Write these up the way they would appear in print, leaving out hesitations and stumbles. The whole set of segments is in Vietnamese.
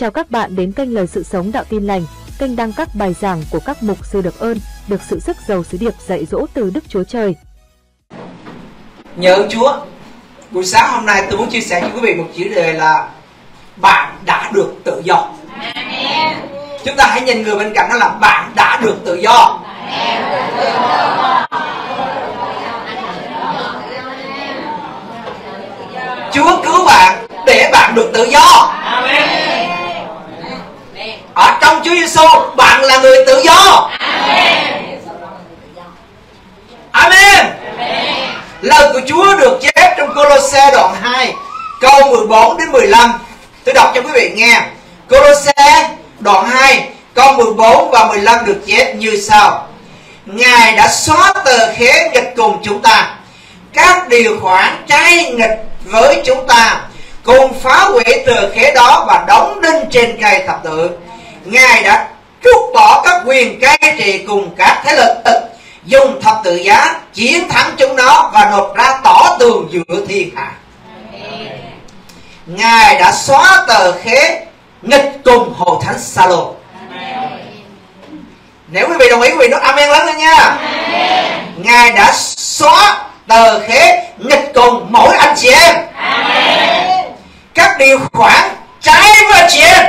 Chào các bạn đến kênh Lời Sự Sống Đạo Tin Lành, kênh đăng các bài giảng của các mục sư được ơn, được sự sức giàu sứ điệp dạy dỗ từ Đức Chúa Trời. Nhờ ơn Chúa, buổi sáng hôm nay tôi muốn chia sẻ với quý vị một chủ đề là bạn đã được tự do. Amen. Chúng ta hãy nhìn người bên cạnh đó là bạn đã được tự do. Chúa cứu bạn để bạn được tự do. Amen. Ở trong Chúa Giêsu bạn là người tự do. Amen. Amen. Lời của Chúa được chép trong Cô-lô-se đoạn 2 câu 14 đến 15. Tôi đọc cho quý vị nghe. Cô-lô-se đoạn 2 câu 14 và 15 được chép như sau: Ngài đã xóa tờ khế nghịch cùng chúng ta, các điều khoản trái nghịch với chúng ta, cùng phá hủy tờ khế đó và đóng đinh trên cây thập tự. Ngài đã trút bỏ các quyền cai trị cùng các thế lực, dùng thập tự giá chiến thắng chúng nó và nộp ra tỏ tường giữa thiên hạ. Ngài đã xóa tờ khế nghịch cùng hội thánh Sa-lô. Nếu quý vị đồng ý, quý vị nói amen lớn lên nha. Ngài đã xóa tờ khế nghịch cùng mỗi anh chị em. Các điều khoản trái với anh chị em,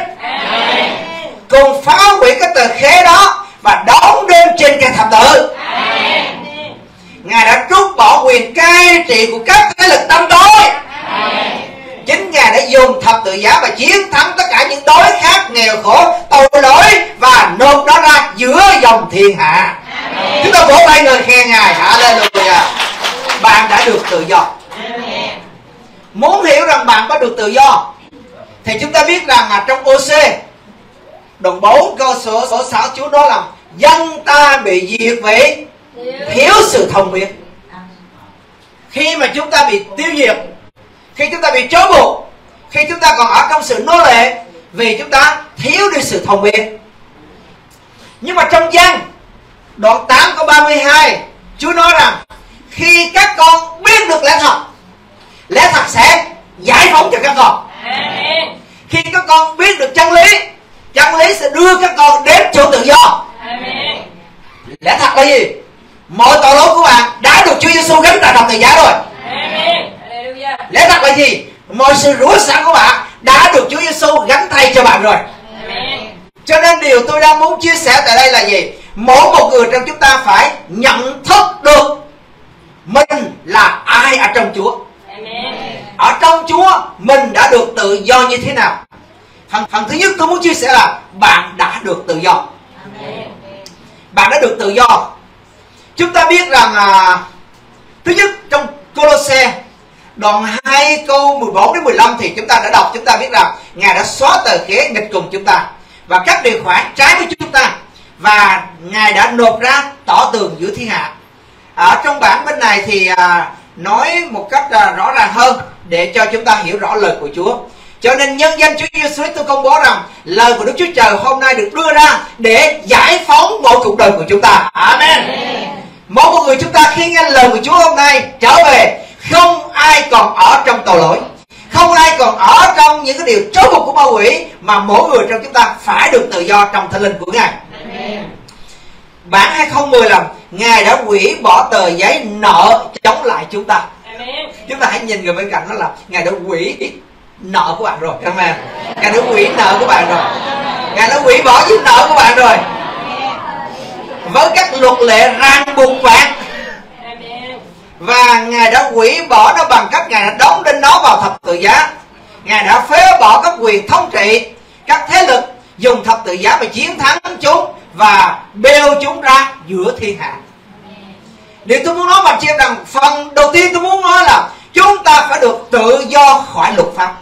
cùng phá hủy cái tờ khế đó và đóng đinh trên cây thập tự. Ngài đã trút bỏ quyền cai trị của các thế lực tăm tối. Chính Ngài đã dùng thập tự giá và chiến thắng tất cả những đối khác nghèo khổ, tội lỗi và nộp nó ra giữa dòng thiên hạ. Chúng ta vỗ tay ngợi khen Ngài. Hallelujah. Bạn đã được tự do. Muốn hiểu rằng bạn có được tự do thì chúng ta biết rằng trong OC đoạn 4 câu số 6 Chúa nói là dân ta bị diệt vì thiếu sự thông biết. Khi mà chúng ta bị tiêu diệt, khi chúng ta bị trói buộc, khi chúng ta còn ở trong sự nô lệ, vì chúng ta thiếu đi sự thông biết. Nhưng mà trong Giăng đoạn 8 câu 32 Chúa nói rằng khi các con biết được lẽ thật sẽ giải phóng cho các con. Khi các con biết được chân lý sẽ đưa các con đến chỗ tự do. Lẽ thật là gì? Mọi tội lỗi của bạn đã được Chúa Giêsu gánh tại thập tự giá rồi. Lẽ thật là gì? Mọi sự rủa xả của bạn đã được Chúa Giêsu gánh thay cho bạn rồi. Cho nên điều tôi đang muốn chia sẻ tại đây là gì? Mỗi một người trong chúng ta phải nhận thức được mình là ai ở trong Chúa. Ở trong Chúa mình đã được tự do như thế nào? Phần thứ nhất tôi muốn chia sẻ là bạn đã được tự do. Bạn đã được tự do. Chúng ta biết rằng thứ nhất trong Cô-lô-se đoạn 2 câu 14 đến 15 thì chúng ta đã đọc, chúng ta biết rằng Ngài đã xóa tờ khế nghịch cùng chúng ta và các điều khoản trái với chúng ta, và Ngài đã nộp ra tỏ tường giữa thiên hạ. Ở trong bản bên này thì nói một cách rõ ràng hơn để cho chúng ta hiểu rõ lời của Chúa. Cho nên nhân danh Chúa Giêsu tôi công bố rằng lời của Đức Chúa Trời hôm nay được đưa ra để giải phóng mọi cuộc đời của chúng ta. Amen. Mỗi một người chúng ta khi nghe lời của Chúa hôm nay trở về, không ai còn ở trong tội lỗi, không ai còn ở trong những cái điều trói buộc của ma quỷ, mà mỗi người trong chúng ta phải được tự do trong Thánh Linh của Ngài. Bản 2010 là Ngài đã hủy bỏ tờ giấy nợ chống lại chúng ta. Chúng ta hãy nhìn người bên cạnh đó là Ngài đã hủy nợ của bạn rồi. Amen. Ngài đã hủy nợ của bạn rồi. Ngài đã hủy bỏ những nợ của bạn rồi. Với các luật lệ ràng buộc bạn, và Ngài đã hủy bỏ nó bằng cách Ngài đã đóng đinh nó vào thập tự giá. Ngài đã phế bỏ các quyền thống trị, các thế lực, dùng thập tự giá và chiến thắng chúng và bêu chúng ra giữa thiên hạ. Điều tôi muốn nói với chị em rằng phần đầu tiên tôi muốn nói là chúng ta phải được tự do khỏi luật pháp.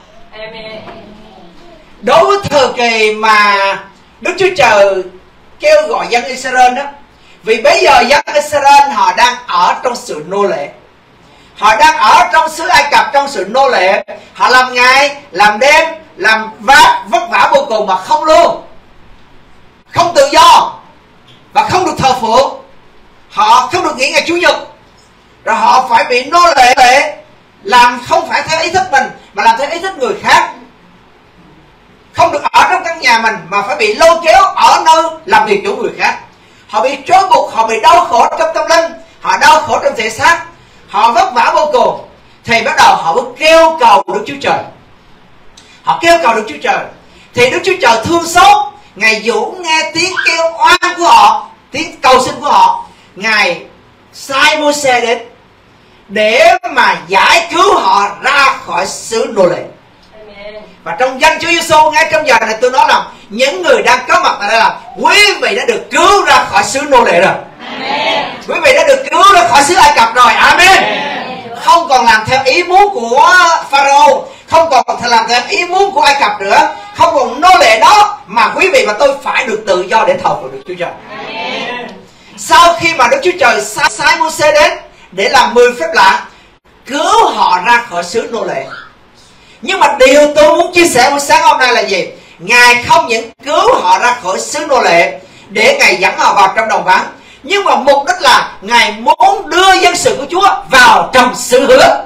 Đối với thời kỳ mà Đức Chúa Trời kêu gọi dân Israel đó, vì bây giờ dân Israel họ đang ở trong sự nô lệ, họ đang ở trong xứ Ai Cập trong sự nô lệ, họ làm ngày làm đêm, làm vất vả vô cùng mà không lương, không tự do và không được thờ phượng. Họ không được nghỉ ngày Chủ nhật, rồi họ phải bị nô lệ, làm không phải theo ý thích mình mà làm theo ý thích người khác, không được ở trong nhà mình mà phải bị lôi kéo ở nơi làm việc của người khác. Họ bị trói buộc, họ bị đau khổ trong tâm linh, họ đau khổ trong thể xác, họ vất vả vô cùng. Thì bắt đầu họ mới kêu cầu Đức Chúa Trời. Họ kêu cầu Đức Chúa Trời, thì Đức Chúa Trời thương xót, Ngài dỗ nghe tiếng kêu oan của họ, tiếng cầu xin của họ. Ngài sai Mô-se đến để mà giải cứu họ ra khỏi xứ nô lệ. Và trong danh Chúa Giêsu, ngay trong giờ này tôi nói rằng những người đang có mặt tại đây là quý vị đã được cứu ra khỏi xứ nô lệ rồi. Amen. Quý vị đã được cứu ra khỏi xứ Ai Cập rồi. Amen. Không còn làm theo ý muốn của Pharaoh, không còn làm theo ý muốn của Ai Cập nữa, không còn nô lệ đó, mà quý vị và tôi phải được tự do để thờ phượng Đức Chúa Trời. Amen. Sau khi mà Đức Chúa Trời sai Mô-se đến để làm 10 phép lạ cứu họ ra khỏi xứ nô lệ, nhưng mà điều tôi muốn chia sẻ buổi sáng hôm nay là gì? Ngài không những cứu họ ra khỏi xứ nô lệ để Ngài dẫn họ vào trong đồng vắng, nhưng mà mục đích là Ngài muốn đưa dân sự của Chúa vào trong xứ hứa.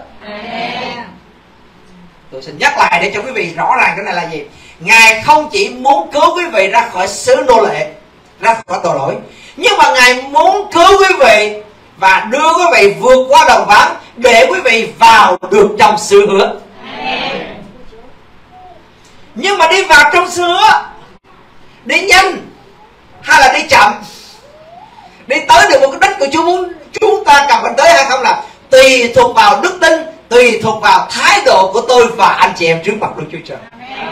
Tôi xin nhắc lại để cho quý vị rõ ràng cái này là gì. Ngài không chỉ muốn cứu quý vị ra khỏi xứ nô lệ, ra khỏi tội lỗi, nhưng mà Ngài muốn cứu quý vị và đưa quý vị vượt qua đồng vắng để quý vị vào được trong xứ hứa. Nhưng mà đi vào trong xứ hứa, đi nhanh hay là đi chậm, đi tới được một cái đích của Chúa muốn chúng ta cần phải tới hay không là tùy thuộc vào đức tin, tùy thuộc vào thái độ của tôi và anh chị em trước mặt Đức Chúa Trời.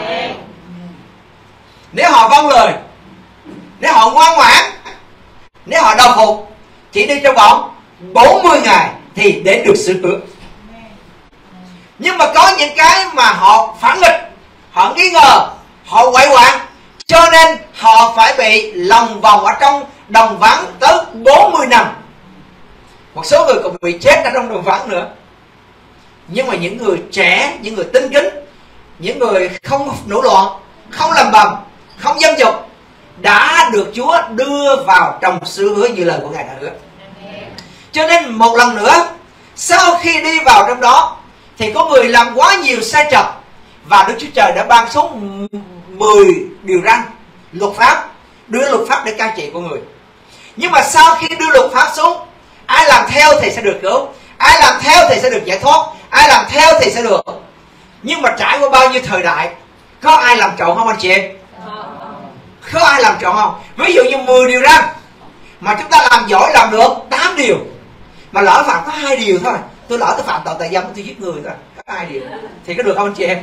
Nếu họ vâng lời, nếu họ ngoan ngoãn, nếu họ đồng phục, chỉ đi trong vòng 40 ngày thì đến được xứ hứa. Nhưng mà có những cái mà họ phản nghịch, họ nghi ngờ, họ quậy quạng, cho nên họ phải bị lòng vòng ở trong đồng vắng tới 40 năm. Một số người còn bị chết ở trong đồng vắng nữa. Nhưng mà những người trẻ, những người tinh kính, những người không nổi loạn, không làm bầm, không dâm dục, đã được Chúa đưa vào trong xứ hứa như lời của Ngài đã hứa. Cho nên một lần nữa, sau khi đi vào trong đó thì có người làm quá nhiều sai trật, và Đức Chúa Trời đã ban xuống 10 điều răn, luật pháp, đưa luật pháp để cai trị con người. Nhưng mà sau khi đưa luật pháp xuống, ai làm theo thì sẽ được cứu, ai làm theo thì sẽ được giải thoát, ai làm theo thì sẽ được. Nhưng mà trải qua bao nhiêu thời đại, có ai làm trọn không anh chị em? Có ai làm trọn không? Ví dụ như 10 điều răn mà chúng ta làm giỏi làm được 8 điều, mà lỡ phạm có 2 điều thôi, tôi lỡ tôi phạm tội tà dâm, tôi giết người thôi, có 2 điều thì có được không anh chị em?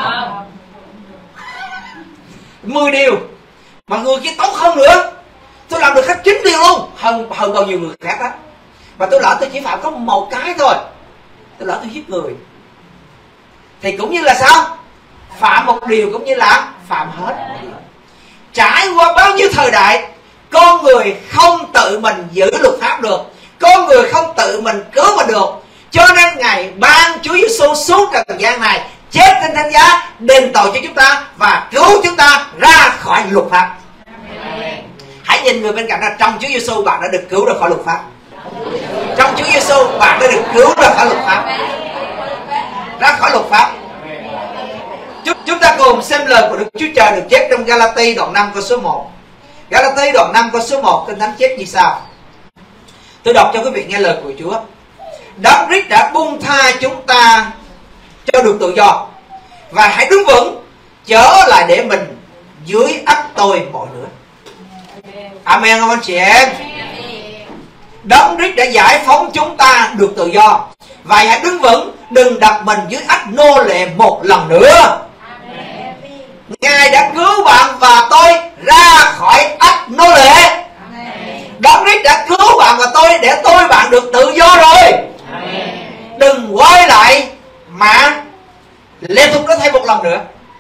10 điều mà người kia tốt hơn nữa, tôi làm được hết 9 điều luôn, hơn bao nhiêu người khác đó, mà tôi lỡ tôi chỉ phạm có một cái thôi, tôi lỡ tôi giết người, thì cũng như là sao? Phạm một điều cũng như là phạm hết. Trải qua bao nhiêu thời đại, con người không tự mình giữ luật pháp được, con người không tự mình cứu mình được, cho nên Ngài ban Chúa Giêsu xuống trần gian này, chết trên thánh giá, đền tội cho chúng ta và cứu chúng ta ra khỏi luật pháp. Hãy nhìn người bên cạnh là trong Chúa Giêsu bạn đã được cứu ra khỏi luật pháp. Trong Chúa Giêsu bạn đã được cứu ra khỏi luật pháp, ra khỏi luật pháp. Chúng ta cùng xem lời của Đức Chúa Trời được chép trong Galati đoạn 5 câu số 1. Galati đoạn 5 câu số 1, Kinh Thánh chép như sau. Tôi đọc cho quý vị nghe lời của Chúa. Đấng Christ đã buông tha chúng ta cho được tự do, và hãy đứng vững, chớ lại để mình dưới ách tôi mọi nữa. Amen không anh chị em? Đấng Christ đã giải phóng chúng ta được tự do, và hãy đứng vững, đừng đặt mình dưới ách nô lệ một lần nữa. Ngài đã cứu bạn và tôi ra khỏi ách nô lệ. Đấng Christ đã cứu bạn và tôi để tôi bạn được tự do rồi. Đừng quay lại mà lệ thuộc nó thêm một lần nữa.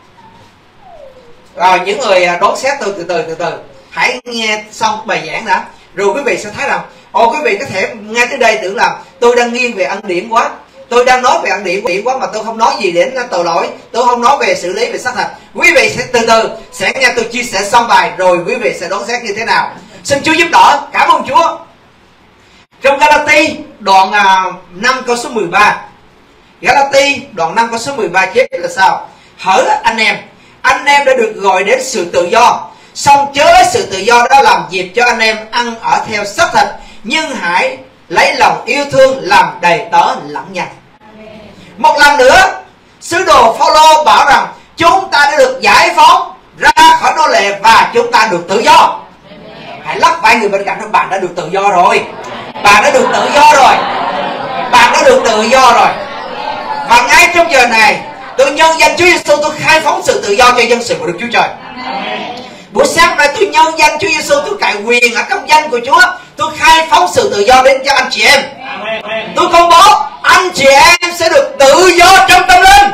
Rồi những người đón xét tôi từ từ hãy nghe xong bài giảng đã, rồi quý vị sẽ thấy rằng quý vị có thể nghe tới đây tưởng là tôi đang nghiêng về ân điển quá, tôi đang nói về ân điển quá mà tôi không nói gì đến tội lỗi, tôi không nói về xử lý về xác thịt. Quý vị sẽ từ từ sẽ nghe tôi chia sẻ xong bài, rồi quý vị sẽ đoán xét như thế nào. Xin Chúa giúp đỡ. Cảm ơn Chúa. Trong Galati đoạn 5 câu số 13, Galati đoạn 5 câu số 13 chép là sao? Hỡi anh em, anh em đã được gọi đến sự tự do. Song chớ lấy sự tự do đó làm dịp cho anh em ăn ở theo xác thịt, nhưng hãy lấy lòng yêu thương làm đầy tớ lẫn nhau. Một lần nữa, sứ đồ Phaolô bảo rằng chúng ta đã được giải phóng ra khỏi nô lệ và chúng ta được tự do. Hãy lắc vai người bên cạnh nói, bạn đã được tự do rồi. Bạn đã được tự do rồi. Bạn đã được tự do rồi. Và ngay trong giờ này, tôi nhân danh Chúa Giêsu, tôi khai phóng sự tự do cho dân sự của Đức Chúa Trời. Buổi sáng nay tôi nhân danh Chúa Giêsu, tôi cậy quyền ở trong danh của Chúa, tôi khai phóng sự tự do đến cho anh chị em. Tôi công bố anh chị em sẽ được tự do trong tâm linh.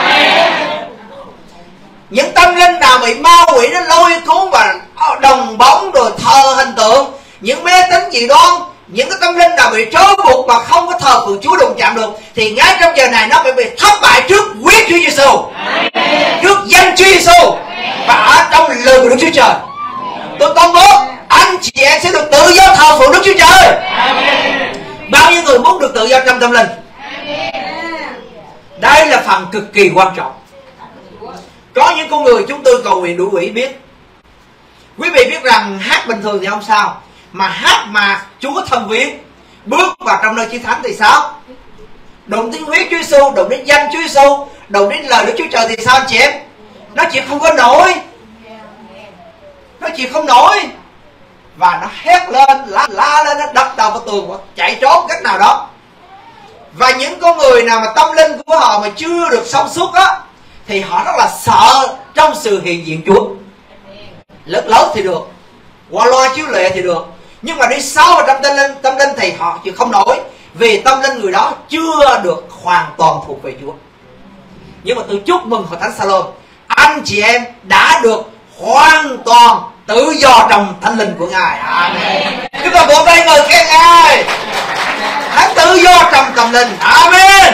Những tâm linh nào bị ma quỷ nó lôi cuốn và đồng bóng rồi thờ hình tượng, những mê tín dị đoan, những cái tâm linh nào bị trói buộc mà không có thờ phượng Chúa đụng chạm được, thì ngay trong giờ này nó phải bị thất bại trước huyết Chúa Giêsu, trước danh Chúa Giêsu và ở trong lời của Đức Chúa Trời. Tôi công bố anh chị em sẽ được tự do thờ phượng Đức Chúa Trời. Bao nhiêu người muốn được tự do trong tâm linh? Đây là phần cực kỳ quan trọng. Có những con người chúng tôi cầu nguyện đủ quỷ biết. Quý vị biết rằng hát bình thường thì không sao, mà hát mà Chúa thâm viếng, bước vào trong nơi chiến thánh thì sao? Đụng đến huyết Chúa Giêsu, đụng đến danh Chúa Giêsu, đụng đến lời Đức Chúa Trời thì sao anh chị em? Nó chịu không có nổi. Nó chịu không nổi. Và nó hét lên, la lên, nó đập đầu vào tường, chạy trốn cách nào đó. Và những con người nào mà tâm linh của họ mà chưa được thông suốt á, thì họ rất là sợ trong sự hiện diện Chúa. Lớn lớn thì được, qua loa chiếu lệ thì được, nhưng mà đi sâu vào trong tâm linh thì họ chịu không nổi, vì tâm linh người đó chưa được hoàn toàn thuộc về Chúa. Nhưng mà tôi chúc mừng hội thánh Salom, anh chị em đã được hoàn toàn tự do trong thánh linh của Ngài. Amen. Chúng ta vỗ tay ngợi khen Ngài. Hãy tự do trong tâm linh. Amen.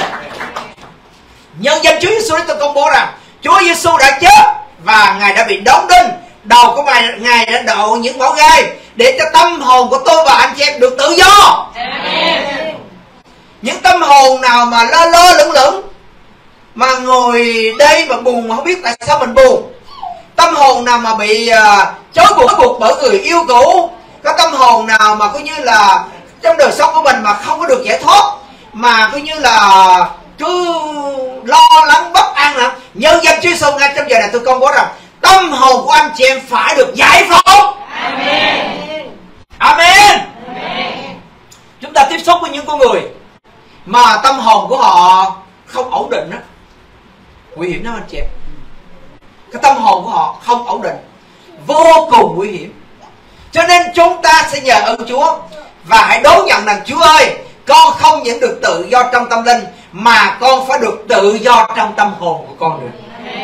Nhân danh Chúa Giêsu tôi công bố rằng Chúa Giêsu đã chết và Ngài đã bị đóng đinh. Đầu của Ngài đã độ những mỏ gai để cho tâm hồn của tôi và anh chị em được tự do. Amen. Những tâm hồn nào mà lơ lơ lửng lửng, mà ngồi đây mà buồn mà không biết tại sao mình buồn, tâm hồn nào mà bị trói buộc bởi người yêu cũ, có tâm hồn nào mà coi như là trong đời sống của mình mà không có được giải thoát, mà coi như là cứ lo lắng bất an nè, nhân danh Chúa Giêsu ngay trong giờ này tôi công bố rằng tâm hồn của anh chị em phải được giải phóng. Amen. Amen. Amen. Chúng ta tiếp xúc với những con người mà tâm hồn của họ không ổn định đó, nguy hiểm lắm anh chị em. Cái tâm hồn của họ không ổn định, vô cùng nguy hiểm. Cho nên chúng ta sẽ nhờ ơn Chúa và hãy đón nhận rằng Chúa ơi, con không những được tự do trong tâm linh mà con phải được tự do trong tâm hồn của con nữa.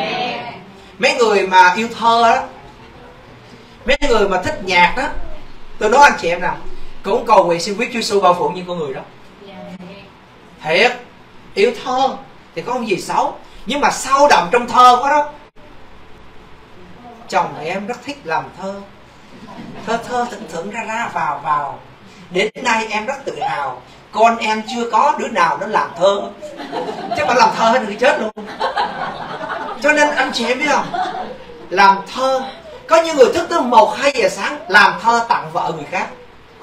Mấy người mà yêu thơ đó, mấy người mà thích nhạc đó, tôi nói anh chị em nào, cũng cầu nguyện xin quyết Chúa Giêsu bao phủ những con người đó. Thiệt, yêu thơ thì có không gì xấu, nhưng mà sâu đậm trong thơ quá đó. Chồng em rất thích làm thơ, thơ thưởng ra vào. Đến nay em rất tự hào, con em chưa có đứa nào nó làm thơ. Chứ mà làm thơ hết thì chết luôn. Cho nên anh chị em biết không, làm thơ, có những người thức tới 1-2 giờ sáng làm thơ tặng vợ người khác.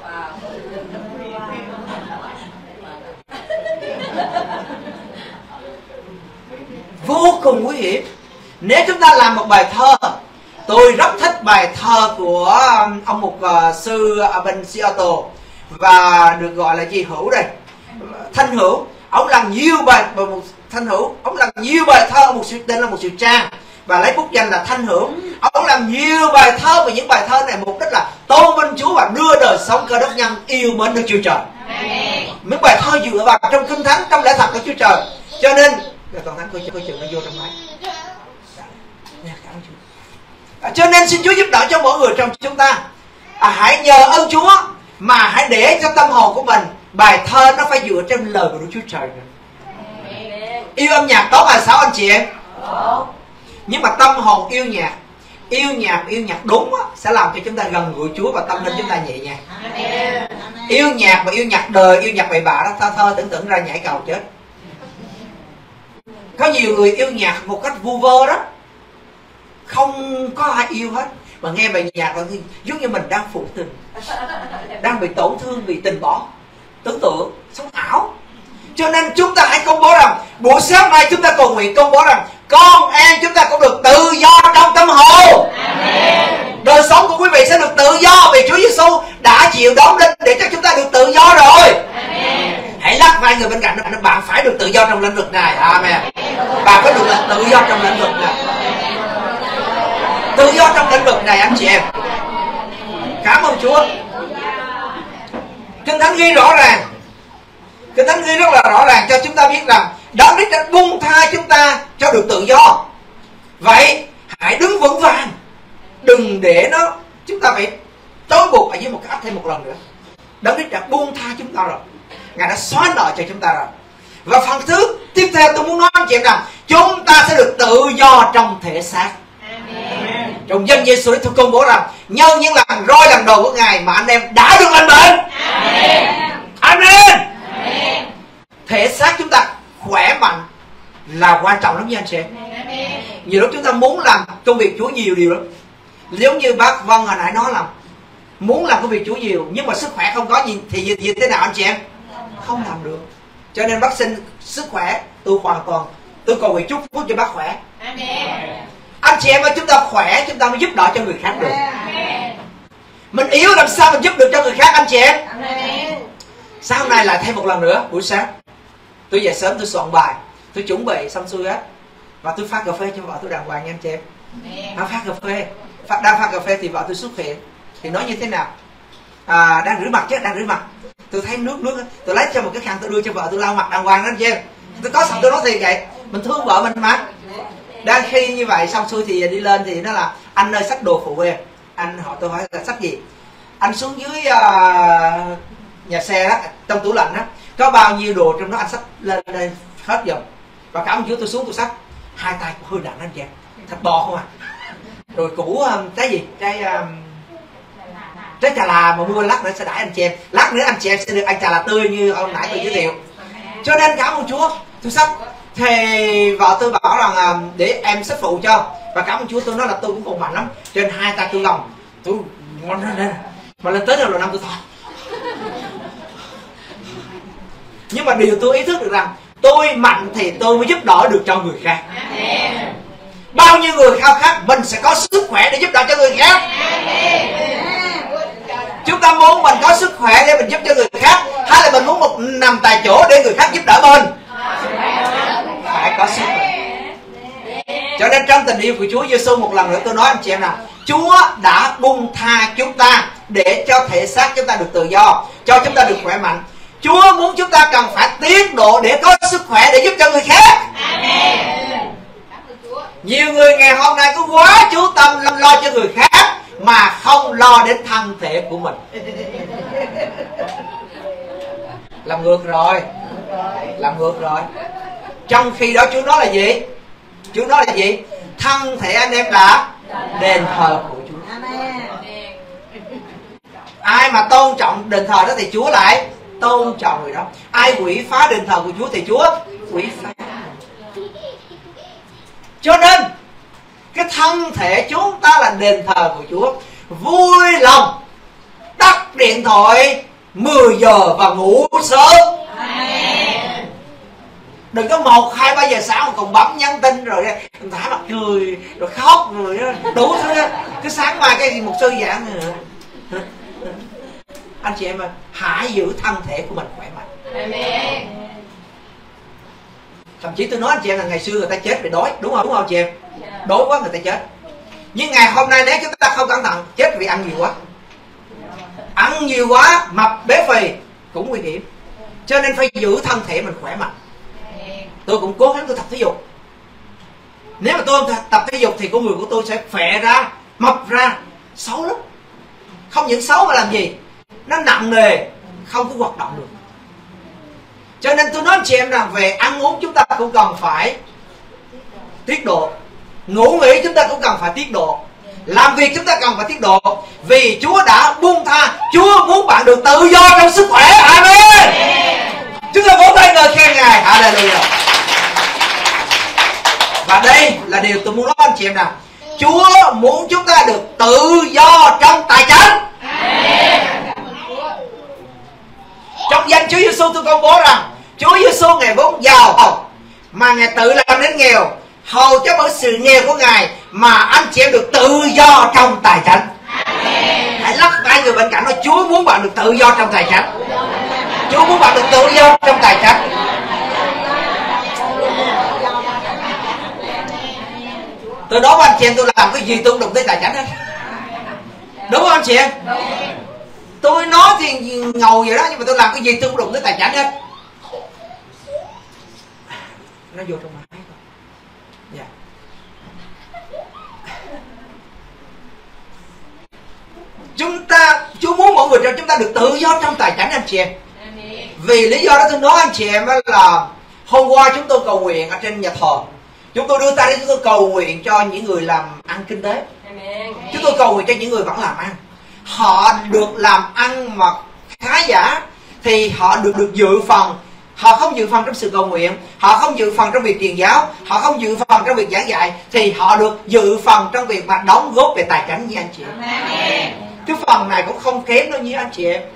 Vô cùng nguy hiểm. Nếu chúng ta làm một bài thơ, tôi rất thích bài thơ của ông mục sư ở bên Seattle, và được gọi là gì Hữu đây, Thanh Hữu. Ông làm nhiều bài, Thanh Hữu, ông làm nhiều bài thơ, một sự tên là một sự trang và lấy bút danh là Thanh Hữu. Ông làm nhiều bài thơ, và những bài thơ này mục đích là tôn vinh Chúa và đưa đời sống cơ đốc nhân yêu mến Đức Chúa Trời. Những bài thơ dựa vào trong Kinh Thánh, trong lẽ thật của Chúa Trời. Cho nên toàn thánh coi chừng nó vô trong máy. Cho nên xin Chúa giúp đỡ cho mỗi người trong chúng ta, hãy nhờ ơn Chúa mà hãy để cho tâm hồn của mình, bài thơ nó phải dựa trên lời của Đức Chúa Trời. Yêu âm nhạc tốt hay sao anh chị em? Nhưng mà tâm hồn yêu nhạc đúng á, sẽ làm cho chúng ta gần gũi Chúa và tâm linh chúng ta nhẹ nhàng. Yêu nhạc mà yêu nhạc đời, yêu nhạc bậy bạ đó, thơ tưởng ra nhảy cầu chết. Có nhiều người yêu nhạc một cách vu vơ đó, không có ai yêu hết. Mà nghe bài nhạc là giống như mình đang phụ tình, đang bị tổn thương vì tình bỏ, tưởng tượng sống ảo. Cho nên chúng ta hãy công bố rằng buổi sáng nay chúng ta cầu nguyện công bố rằng con em chúng ta cũng được tự do trong tâm hồn. Đời sống của quý vị sẽ được tự do vì Chúa Giêsu đã chịu đóng đinh để cho chúng ta được tự do rồi. Hãy lắc vai người bên cạnh nói, bạn phải được tự do trong lĩnh vực này. Amen. Bạn phải được tự do trong lĩnh vực này. Tự do trong lĩnh vực này anh chị em. Cảm ơn Chúa. Kinh Thánh ghi rõ ràng, Kinh Thánh ghi rất là rõ ràng cho chúng ta biết rằng Đấng Christ đã buông tha chúng ta cho được tự do. Vậy hãy đứng vững vàng, đừng để nó chúng ta phải trói buộc ở dưới một cái ách thêm một lần nữa. Đấng Christ đã buông tha chúng ta rồi, Ngài đã xóa nợ cho chúng ta rồi. Và phần thứ tiếp theo tôi muốn nói anh chị em rằng chúng ta sẽ được tự do trong thể xác. Amen. Trong danh Giêsu tôi công bố rằng nhân những lần roi lần đầu của Ngài mà anh em đã được lành bệnh. Amen. Amen. Amen. Thể xác chúng ta khỏe mạnh là quan trọng lắm nha anh chị em. Nhiều lúc chúng ta muốn làm công việc Chúa nhiều điều lắm. Giống như bác Vân hồi nãy nói là muốn làm công việc Chúa nhiều nhưng mà sức khỏe không có gì thì như thế nào anh chị em? Không làm được. Cho nên bác xin sức khỏe, tôi hoàn toàn tôi cầu nguyện chúc phúc cho bác khỏe. Amen. Anh chị em ơi, chúng ta khỏe chúng ta mới giúp đỡ cho người khác được. Amen. Mình yếu làm sao mình giúp được cho người khác anh chị em? Amen. Sáng hôm nay lại thêm một lần nữa, buổi sáng tôi dậy sớm tôi soạn bài, tôi chuẩn bị xong xuôi hết và tôi pha cà phê cho vợ tôi đàng hoàng nha anh chị em. Pha cà phê, đang pha cà phê thì vợ tôi xuất hiện thì nói như thế nào? Đang rửa mặt chứ, đang rửa mặt. Tôi thấy nước, tôi lấy cho một cái khăn tôi đưa cho vợ tôi lau mặt đàng hoàng đó anh chị em. Tôi có sẵn tôi nói thiệt vậy, mình thương vợ mình mà. Đang khi như vậy xong xuôi thì đi lên thì nó là anh ơi xách đồ phụ về. Anh hỏi tôi hỏi là xách gì? Anh xuống dưới nhà xe đó, trong tủ lạnh đó có bao nhiêu đồ trong đó anh xách lên đây hết dòng. Và cảm ơn Chúa tôi xuống tôi xách hai tay hơi nặng anh chị em, thịt bò không à. Rồi củ trái gì? Trái trà là mà mua lát nữa sẽ đãi anh chị em. Lát nữa anh chị em sẽ được ăn trà là tươi như hôm nãy tôi giới thiệu. Cho nên cảm ơn Chúa tôi xách. Thì vợ tôi bảo rằng để em xách phụ cho. Và cảm ơn Chúa tôi nói là tôi cũng còn mạnh lắm. Trên hai tay tôi gồng, tôi ngon lên. Mà lên tới đầu năm tôi thôi. Nhưng mà điều tôi ý thức được rằng tôi mạnh thì tôi mới giúp đỡ được cho người khác. Bao nhiêu người khao khát mình sẽ có sức khỏe để giúp đỡ cho người khác. Chúng ta muốn mình có sức khỏe để mình giúp cho người khác, hay là mình muốn nằm tại chỗ để người khác giúp đỡ mình? Phải có sức khỏe. Cho nên trong tình yêu của Chúa Giêsu, một lần nữa tôi nói anh chị em nào, Chúa đã buông tha chúng ta để cho thể xác chúng ta được tự do, cho chúng ta được khỏe mạnh. Chúa muốn chúng ta cần phải tiến độ để có sức khỏe để giúp cho người khác. Nhiều người ngày hôm nay có quá chú tâm lo cho người khác mà không lo đến thân thể của mình. Làm ngược rồi. Làm ngược rồi. Trong khi đó Chúa nói là gì? Chúa nói là gì? Thân thể anh em là đền thờ của Chúa. Ai mà tôn trọng đền thờ đó thì Chúa lại tôn trọng người đó. Ai quỷ phá đền thờ của Chúa thì Chúa quỷ phá. Cho nên cái thân thể chúng ta là đền thờ của Chúa. Vui lòng tắt điện thoại 10 giờ và ngủ sớm. Đừng có 1, 2, 3 giờ sáng mà còn bấm nhắn tin rồi thả mặt cười rồi khóc rồi đủ thứ đó. Cứ sáng mai cái một sư giảng nữa. Anh chị em ơi, hãy giữ thân thể của mình khỏe mạnh. Thậm chí tôi nói anh chị em là ngày xưa người ta chết vì đói, đúng không chị em? Đói quá người ta chết. Nhưng ngày hôm nay nếu chúng ta không cẩn thận, chết vì ăn nhiều quá. Ăn nhiều quá, mập béo phì cũng nguy hiểm. Cho nên phải giữ thân thể mình khỏe mạnh. Tôi cũng cố gắng tôi tập thể dục. Nếu mà tôi không tập thể dục thì con người của tôi sẽ phệ ra, mập ra, xấu lắm. Không những xấu mà làm gì? Nó nặng nề, không có hoạt động được. Cho nên tôi nói anh chị em rằng về ăn uống chúng ta cũng cần phải tiết độ. Ngủ nghỉ chúng ta cũng cần phải tiết độ. Làm việc chúng ta cần phải tiết độ. Vì Chúa đã buông tha. Chúa muốn bạn được tự do trong sức khỏe. Amen. Chúng ta vỗ tay ngợi khen Ngài. Hallelujah. Và đây là điều tôi muốn nói anh chị em rằng Chúa muốn chúng ta được tự do trong tài chánh. Trong danh Chúa Giêsu tôi công bố rằng Chúa Giêsu Ngài vốn giàu mà Ngài tự làm đến nghèo, hầu cho bởi sự nghèo của Ngài mà anh chị em được tự do trong tài chánh. Hãy lắc tay người bên cạnh nói: Chúa muốn bạn được tự do trong tài chánh. Chúa muốn bạn được tự do trong tài chánh. Tôi nói với anh chị em, tôi làm cái gì tôi cũng đụng tới tài chánh hết. Đúng không anh chị em? Tôi nói thì ngầu vậy đó, nhưng mà tôi làm cái gì tôi cũng đụng tới tài chánh hết. Nó vô trong máy rồi. Dạ. Chúa muốn mọi người trong chúng ta được tự do trong tài chánh anh chị em. Vì lý do đó tôi nói anh chị em là hôm qua chúng tôi cầu nguyện ở trên nhà thờ. Chúng tôi đưa tay để chúng tôi cầu nguyện cho những người làm ăn kinh tế. Chúng tôi cầu nguyện cho những người vẫn làm ăn. Họ được làm ăn mà khá giả thì họ được dự phần. Họ không dự phần trong sự cầu nguyện, họ không dự phần trong việc truyền giáo, họ không dự phần trong việc giảng dạy, thì họ được dự phần trong việc mà đóng góp về tài chánh như anh chị em. Cái phần này cũng không kém đâu như anh chị em.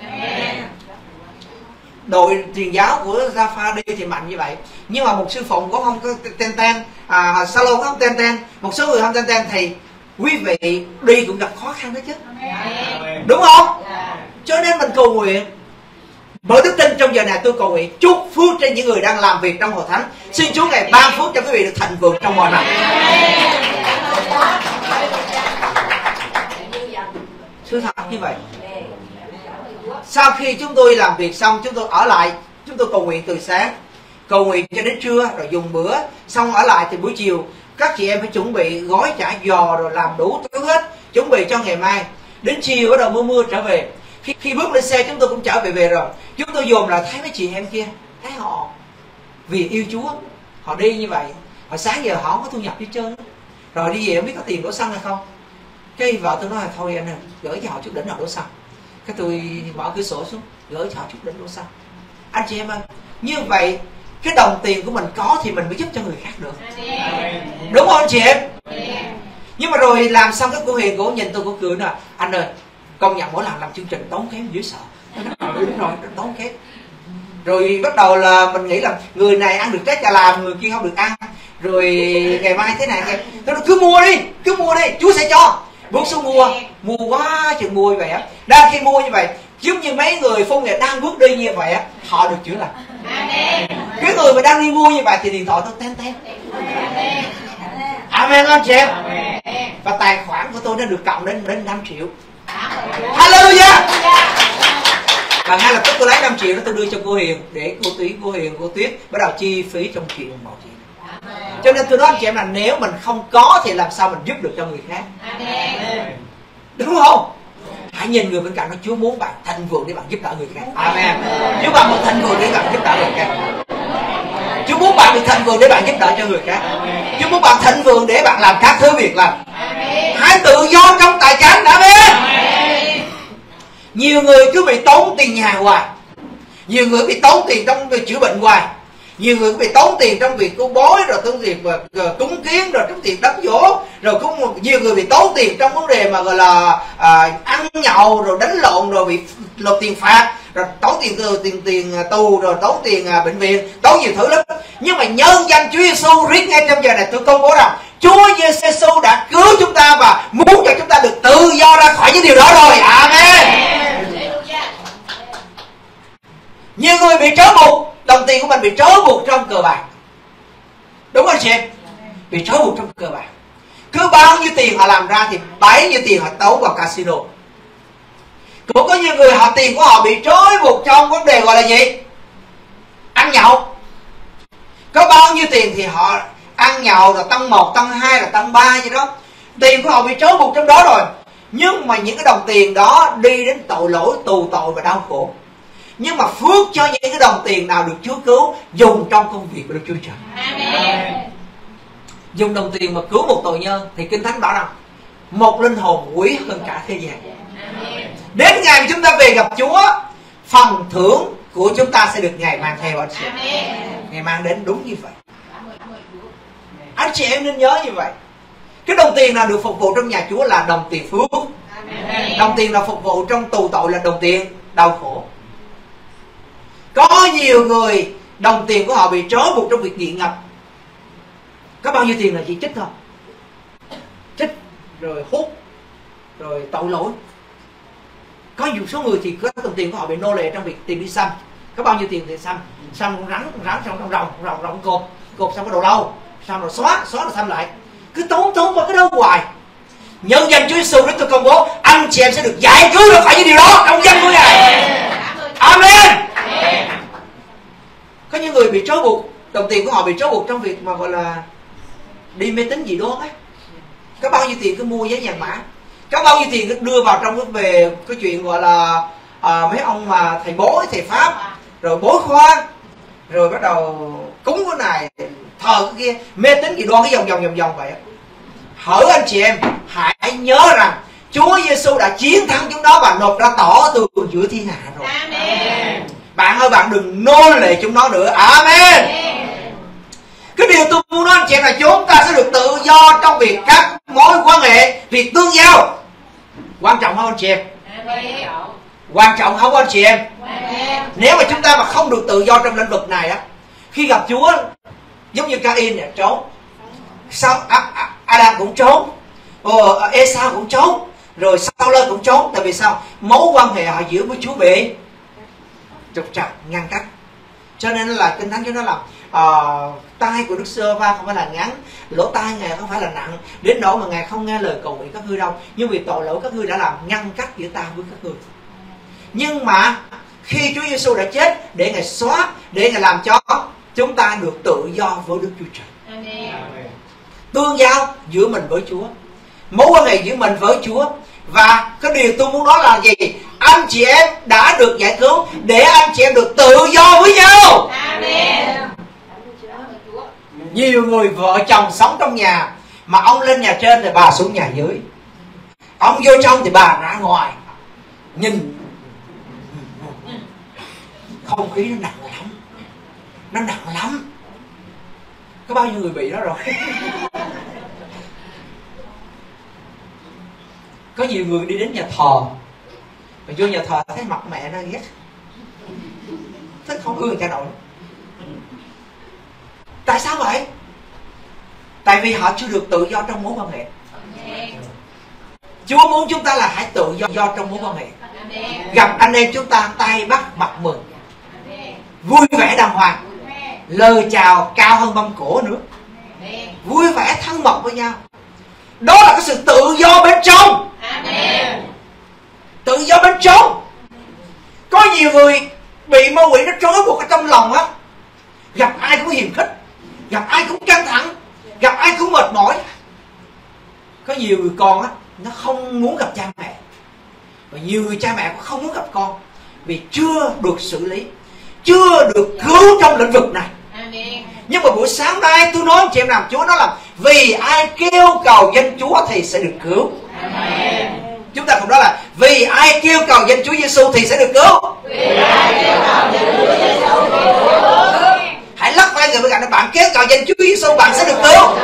Đội truyền giáo của Gia-pha đi thì mạnh như vậy, nhưng mà một sư phụng cũng không có ten salon không ten, một số người không ten thì quý vị đi cũng gặp khó khăn đó chứ. Đúng không? Cho nên mình cầu nguyện. Bởi đức tin trong giờ này tôi cầu nguyện chúc phước trên những người đang làm việc trong hội thánh. Xin Chúa Ngài ban phước cho quý vị được thành vượng trong mọi mặt. Sự thật như vậy. Sau khi chúng tôi làm việc xong, chúng tôi ở lại, chúng tôi cầu nguyện từ sáng, cầu nguyện cho đến trưa, rồi dùng bữa, xong ở lại thì buổi chiều các chị em phải chuẩn bị gói chả giò rồi làm đủ thứ hết, chuẩn bị cho ngày mai. Đến chiều bắt đầu mưa trở về. Khi bước lên xe chúng tôi cũng trở về rồi. Chúng tôi dồn lại thấy mấy chị em kia, thấy họ vì yêu Chúa, họ đi như vậy. Hồi sáng giờ họ không có thu nhập hết trơn. Rồi đi về không biết có tiền đổ xăng hay không. Cái vợ tôi nói là thôi anh ơi, gửi cho họ chút đỉnh họ đổ xăng. Cái tôi mở cửa sổ xuống, gửi cho họ chút đỉnh đổ xăng. Anh chị em ơi, như vậy cái đồng tiền của mình có thì mình mới giúp cho người khác được. Đúng không anh chị em? Nhưng mà rồi làm xong cái cô Hiền cổ nhìn tôi, cô cười nè: anh ơi, công nhận mỗi lần làm chương trình tốn kém dữ sợ. Đúng rồi, tốn kém. Rồi bắt đầu là mình nghĩ là người này ăn được trái cà làm, người kia không được ăn. Rồi ngày mai thế này, tôi nói cứ mua đi, Chúa sẽ cho. Bước xuống mua quá chừng mua như vậy á. Đang khi mua như vậy, giống như mấy người phong nghệ đang bước đi như vậy á, họ được chữa lành. Cái người mà đang đi mua như vậy thì điện thoại tôi ten. Amen anh chị em. Và tài khoản của tôi đã được cộng đến 5 triệu. Hallelujah. Và ngay lập tức tôi lấy 5 triệu đó tôi đưa cho cô Hiền, để cô Hiền, cô Tuyết bắt đầu chi phí trong chuyện một chuyện. Cho nên tôi nói anh chị em là nếu mình không có thì làm sao mình giúp được cho người khác. Đúng không? Hãy nhìn người bên cạnh nói: Chúa muốn bạn thành vượng để bạn giúp đỡ người khác. Amen. Chúa bạn muốn thành vượng để bạn giúp đỡ người khác. Chúa muốn bạn được thành vượng để bạn giúp đỡ cho người khác. Chúa muốn bạn thành vượng để bạn làm các thứ việc làm. Hãy tự do trong tài chánh. Amen. Nhiều người cứ bị tốn tiền nhà hoài, nhiều người bị tốn tiền trong việc chữa bệnh hoài, nhiều người bị tốn tiền trong việc cứu bối, rồi tốn tiền cúng kiến, rồi tốn tiền đám dỗ, rồi cũng nhiều người bị tốn tiền trong vấn đề mà gọi là ăn nhậu, rồi đánh lộn, rồi bị nộp tiền phạt, rồi tốn tiền tù, rồi tốn tiền bệnh viện, tốn nhiều thứ lắm. Nhưng mà nhân danh Chúa Giêsu riết ngay trong giờ này tôi công bố rằng Chúa Giêsu đã cứu chúng ta và muốn cho chúng ta được tự do ra khỏi những điều đó rồi. Amen. Nhiều người bị trói buộc, đồng tiền của mình bị trói buộc trong cờ bạc. Đúng không chị em? Bị trói buộc trong cờ bạc. Cứ bao nhiêu tiền họ làm ra thì bấy nhiêu tiền họ tấu vào casino. Cũng có nhiều người tiền của họ bị trói buộc trong vấn đề gọi là gì? Ăn nhậu. Có bao nhiêu tiền thì họ ăn nhậu, rồi tăng 1, tăng 2, rồi tăng 3 gì đó. Tiền của họ bị trói buộc trong đó rồi. Nhưng mà những cái đồng tiền đó đi đến tội lỗi, tù tội và đau khổ. Nhưng mà phước cho những cái đồng tiền nào được Chúa cứu dùng trong công việc của Đức Chúa Trời. Amen. Dùng đồng tiền mà cứu một tội nhân thì Kinh Thánh bảo rằng một linh hồn quý hơn cả thế gian. Amen. Đến ngày mà chúng ta về gặp Chúa, phần thưởng của chúng ta sẽ được Ngài mang theo anh chị. Ngài mang đến đúng như vậy. Anh chị em nên nhớ như vậy. Cái đồng tiền nào được phục vụ trong nhà Chúa là đồng tiền phước. Đồng tiền nào phục vụ trong tù tội là đồng tiền đau khổ. Có nhiều người đồng tiền của họ bị trói buộc trong việc nghiện ngập. Có bao nhiêu tiền là chỉ trích thôi, trích rồi hút rồi tội lỗi. Có một số người thì có đồng tiền của họ bị nô lệ trong việc tìm đi xăm. Có bao nhiêu tiền thì xăm con rắn xong trong rồng cột xong cái đồ lâu, xong rồi xóa rồi xăm lại, cứ tốn vào cái đó hoài. Nhân danh Chúa Giêsu để tôi công bố anh chị em sẽ được giải cứu ra khỏi những điều đó trong danh của Ngài. Amen. Có những người bị trói buộc, đồng tiền của họ bị trói buộc trong việc mà gọi là đi mê tín dị đoan á. Có bao nhiêu tiền cứ mua giấy vàng mã, có bao nhiêu tiền cứ đưa vào trong về cái chuyện gọi là mấy ông mà thầy bói, thầy pháp, rồi bói khoa, rồi bắt đầu cúng cái này thờ cái kia, mê tín dị đoan, cái vòng vậy. Hỡi anh chị em, hãy nhớ rằng Chúa Giêsu đã chiến thắng chúng nó và nộp ra tỏ tường giữa thiên hạ rồi. Amen. Bạn ơi, bạn đừng nô lệ chúng nó nữa. Amen. Cái điều tôi muốn nói anh chị em là chúng ta sẽ được tự do trong việc các mối quan hệ, việc tương giao. Quan trọng không anh chị em? Quan trọng không anh chị em? Nếu mà chúng ta mà không được tự do trong lĩnh vực này á, khi gặp Chúa giống như Cain này trốn, sao Adam cũng trốn, Esau cũng trốn, rồi Sau-lơ cũng trốn. Tại vì sao? Mối quan hệ họ giữa với Chúa bị trục trặc, ngăn cách. Cho nên là Kinh Thánh Chúa nói là tai của Đức Giê-hô-va không phải là ngắn, lỗ tai Ngài không phải là nặng, đến nỗi mà Ngài không nghe lời cầu nguyện các ngươi đâu, nhưng vì tội lỗi các ngươi đã làm ngăn cách giữa ta với các ngươi. Nhưng mà khi Chúa Giêsu đã chết để Ngài xóa, để Ngài làm cho chúng ta được tự do với Đức Chúa Trời. Amen. Tương giao giữa mình với Chúa, mối quan hệ giữa mình với Chúa. Và cái điều tôi muốn nói là gì? Anh chị em đã được giải cứu để anh chị em được tự do với nhau. Amen. Nhiều người vợ chồng sống trong nhà, mà ông lên nhà trên thì bà xuống nhà dưới, ông vô trong thì bà ra ngoài. Nhìn không khí nó nặng lắm, nó nặng lắm. Có bao nhiêu người bị đó rồi? Có nhiều người đi đến nhà thờ, mà vô nhà thờ thấy mặt mẹ nó ghét, thích không ưa người cha nội. Tại sao vậy? Tại vì họ chưa được tự do trong mối quan hệ. Chúa muốn chúng ta là hãy tự do trong mối quan hệ. Gặp anh em chúng ta tay bắt mặt mừng, vui vẻ đàng hoàng, lời chào cao hơn mâm cổ nữa, vui vẻ thân mật với nhau. Đó là cái sự tự do bên trong. Tự do bên trong. Có nhiều người bị ma quỷ nó trói buộc ở trong lòng á, gặp ai cũng hiềm khích, gặp ai cũng căng thẳng, gặp ai cũng mệt mỏi. Có nhiều người con á, nó không muốn gặp cha mẹ, và nhiều người cha mẹ cũng không muốn gặp con, vì chưa được xử lý, chưa được cứu trong lĩnh vực này. Nhưng mà buổi sáng nay tôi nói chị em làm Chúa nói là vì ai kêu cầu danh Chúa thì sẽ được cứu. Chúng ta cùng nói là vì ai kêu cầu danh Chúa Giêsu thì sẽ được cứu. Hãy lắc vai người bên cạnh, bạn kêu cầu danh Chúa Giêsu bạn sẽ được cứu.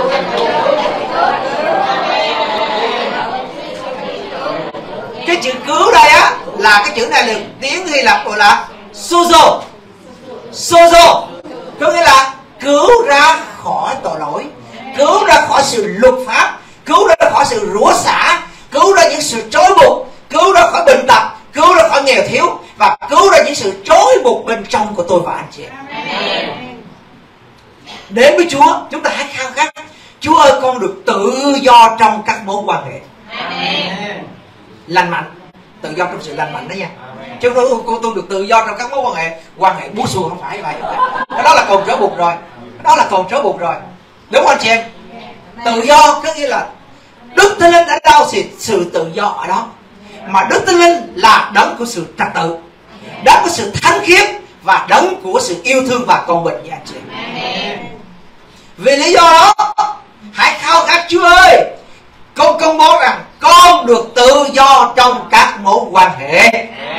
Cái chữ cứu đây á, là cái chữ này được tiếng Hy Lạp gọi là sozo. Sozo có nghĩa là cứu ra khỏi tội lỗi, cứu ra khỏi sự luật pháp, cứu ra khỏi sự rủa xả, cứu ra những sự trói buộc, cứu ra khỏi bệnh tật, cứu ra khỏi nghèo thiếu, và cứu ra những sự trói buộc bên trong của tôi và anh chị em. Đến với Chúa, chúng ta hãy khao khát, Chúa ơi con được tự do trong các mối quan hệ. Lành mạnh, tự do trong sự lành mạnh đó nha. Chứ tôi được tự do trong các mối quan hệ bú xù, không phải vậy. Đó là còn trói buộc rồi. Đó là còn trói buộc rồi. Đúng không anh chị em? Tự do có nghĩa là Đức Thánh Linh ở đâu thì sự tự do ở đó. Mà Đức Thánh Linh là đấng của sự trật tự, đấng của sự thánh khiết, và đấng của sự yêu thương và công bình với anh chị em. Vì lý do đó, hãy khao khát Chúa ơi, con công bố rằng con được tự do trong các mối quan hệ.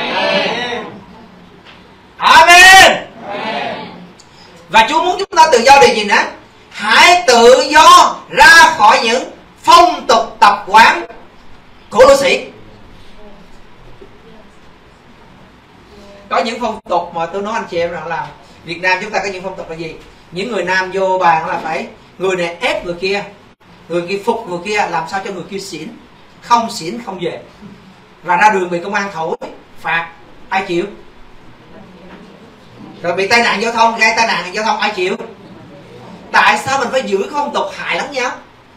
Amen. Và Chúa muốn chúng ta tự do điều gì nữa? Hãy tự do ra khỏi những phong những phong tục mà tôi nói anh chị em rằng là Việt Nam chúng ta có những phong tục là gì? Những người nam vô bàn là phải người này ép người kia phục người kia, làm sao cho người kia xỉn không về, và ra đường bị công an thổi phạt, ai chịu? Rồi bị tai nạn giao thông, gây tai nạn giao thông, ai chịu? Tại sao mình phải giữ cái phong tục hại lẫn nhau?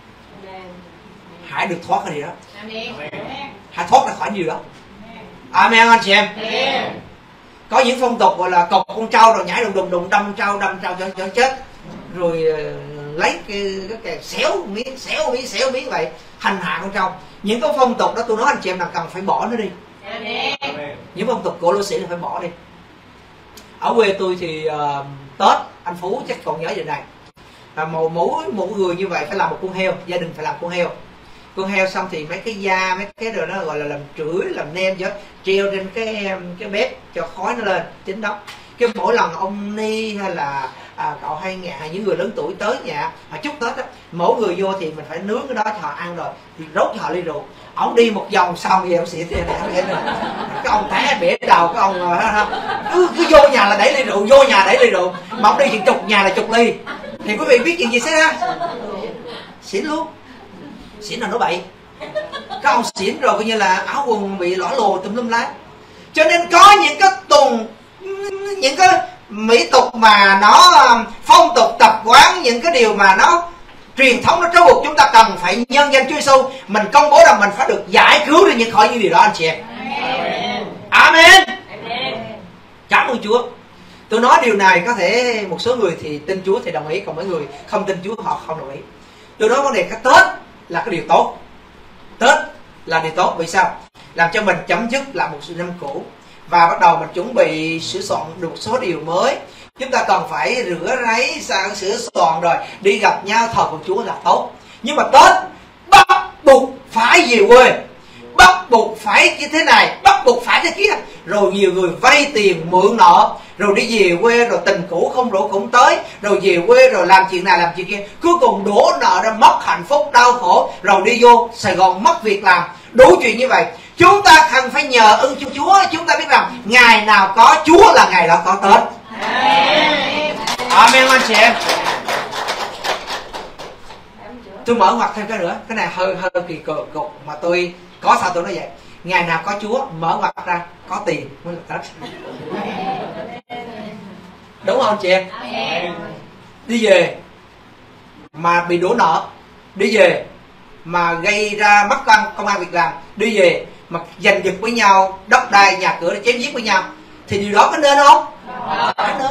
Hãy được thoát cái gì đó, hãy thoát ra khỏi điều đó. Amen anh chị em. Có những phong tục gọi là cột con trâu rồi nhảy đùng đâm trâu cho chết, rồi lấy cái xéo miếng vậy hành hạ con trâu. Những cái phong tục đó tôi nói anh chị em là cần phải bỏ nó đi. Những phong tục của Lô Sĩ là phải bỏ đi. Ở quê tôi thì Tết anh Phú chắc còn nhớ vậy này, mỗi người như vậy phải làm một con heo, gia đình phải làm con heo xong thì mấy cái da mấy cái rồi nó gọi là làm chưởi làm nem cho treo trên cái bếp cho khói nó lên chín đó. Cái mỗi lần ông Ni hay là cậu hay những người lớn tuổi tới nhà họ chúc Tết á, mỗi người vô thì mình phải nướng cái đó cho họ ăn, rồi thì rốt cho họ ly rượu. Ông đi một vòng xong về ông xỉa thế này, cái ông té bể đầu, cái ông cứ vô nhà là đẩy ly rượu, mà ông đi chừng chục nhà là chục ly, thì quý vị biết chuyện gì xảy ra? Xỉn luôn, xỉn là nó bậy. Các ông xỉn rồi coi như là áo quần bị lõa lồ tùm lum lá. Cho nên có những cái mỹ tục mà nó phong tục tập quán, những cái điều mà nó truyền thống nó trói buộc chúng ta, cần phải nhân danh Chúa Giêsu mình công bố rằng mình phải được giải cứu đi khỏi những điều đó anh chị em. Amen. Cảm ơn Chúa. Tôi nói điều này có thể một số người thì tin Chúa thì đồng ý, còn mấy người không tin Chúa họ không đồng ý. Tôi nói vấn đề cái Tết là cái điều tốt. Tết là điều tốt, vì sao? Làm cho mình chấm dứt lại một sự năm cũ và bắt đầu mình chuẩn bị sửa soạn được một số điều mới. Chúng ta còn phải rửa ráy, sửa soạn rồi đi gặp nhau thờ của Chúa là tốt. Nhưng mà Tết bắt buộc phải về quê, bắt buộc phải như thế này, bắt buộc phải thế kia. Rồi nhiều người vay tiền mượn nợ, rồi đi về quê, rồi tình cũ không đổ cũng tới, rồi về quê rồi làm chuyện này làm chuyện kia, cuối cùng đổ nợ ra, mất hạnh phúc đau khổ, rồi đi vô Sài Gòn mất việc làm, đủ chuyện như vậy. Chúng ta cần phải nhờ ơn Chúa. Chúng ta biết rằng ngày nào có Chúa là ngày đó có Tết. Amen anh chị em. Tôi mở ngoặt thêm cái nữa, cái này hơi kỳ cục mà tôi có sao tôi nói vậy. Ngày nào có Chúa, mở ngoặt ra có tiền mới là Tết. Đúng không chị em? Đi về mà bị đổ nợ, đi về mà gây ra mất công an việc làm, đi về mà giành giật với nhau đất đai nhà cửa để chém giết với nhau, thì điều đó có nên không? Có nên.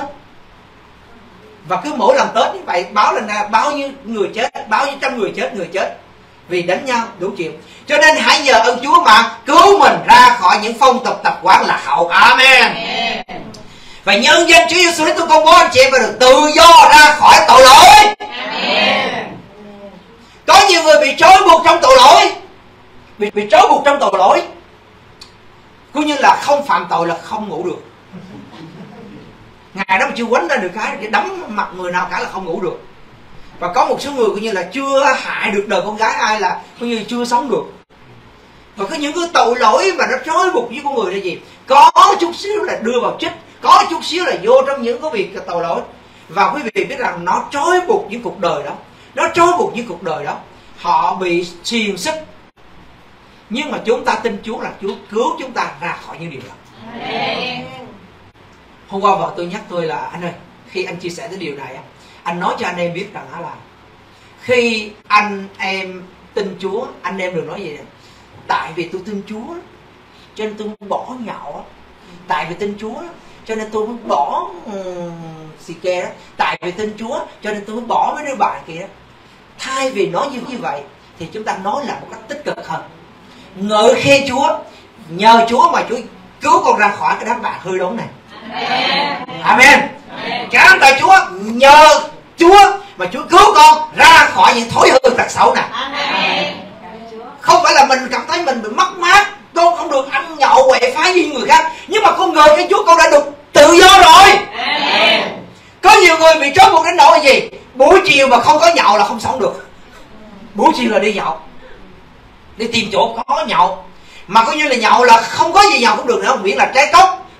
Và cứ mỗi lần Tết như vậy báo lên ra bao nhiêu người chết, bao nhiêu trăm người chết vì đánh nhau đủ chuyện. Cho nên hãy nhờ ơn Chúa mà cứu mình ra khỏi những phong tục tập quán lạc hậu. Amen. Và nhân danh Chúa Giêsu tôi công bố anh chị em được tự do ra khỏi tội lỗi. Amen. Có nhiều người bị trói buộc trong tội lỗi, bị trói buộc trong tội lỗi, cũng như là không phạm tội là không ngủ được. Ngày đó mà chưa quánh ra được cái đấm mặt người nào cả là không ngủ được. Và có một số người coi như là chưa hại được đời con gái ai là coi như chưa sống được. Và có những cái tội lỗi mà nó trói buộc với con người là gì? Có chút xíu là đưa vào trích, có chút xíu là vô trong những cái việc tội lỗi. Và quý vị biết rằng nó trói buộc những cuộc đời đó, nó trói buộc những cuộc đời đó. Họ bị xiềng xích. Nhưng mà chúng ta tin Chúa là Chúa cứu chúng ta ra khỏi những điều đó. Amen. Hôm qua vợ tôi nhắc tôi là anh ơi, khi anh chia sẻ cái điều này, anh nói cho anh em biết rằng là khi anh em tin Chúa, anh em đừng nói gì này. Tại vì tôi tin Chúa cho nên tôi bỏ nhậu, tại vì tin Chúa cho nên tôi mới bỏ xì ke đó, tại vì tin Chúa cho nên tôi mới bỏ mấy đứa bạn kia. Thay vì nói như vậy thì chúng ta nói là một cách tích cực hơn, ngợi khen Chúa, nhờ Chúa mà Chúa cứu con ra khỏi cái đám bạn hư đốn này. Amen. Cảm ơn tại Chúa, nhờ Chúa mà Chúa cứu con ra khỏi những thói hư tật xấu này. Amen. Không phải là mình cảm thấy mình bị mất mát, con không được ăn nhậu quậy phá như người khác, nhưng mà con ngờ cái Chúa con đã được tự do rồi. Amen. Có nhiều người bị trói buộc đến nỗi gì? Buổi chiều mà không có nhậu là không sống được. Buổi chiều là đi nhậu, đi tìm chỗ có nhậu, mà coi như là nhậu là không có gì nhậu cũng được nữa, miễn là trái cốc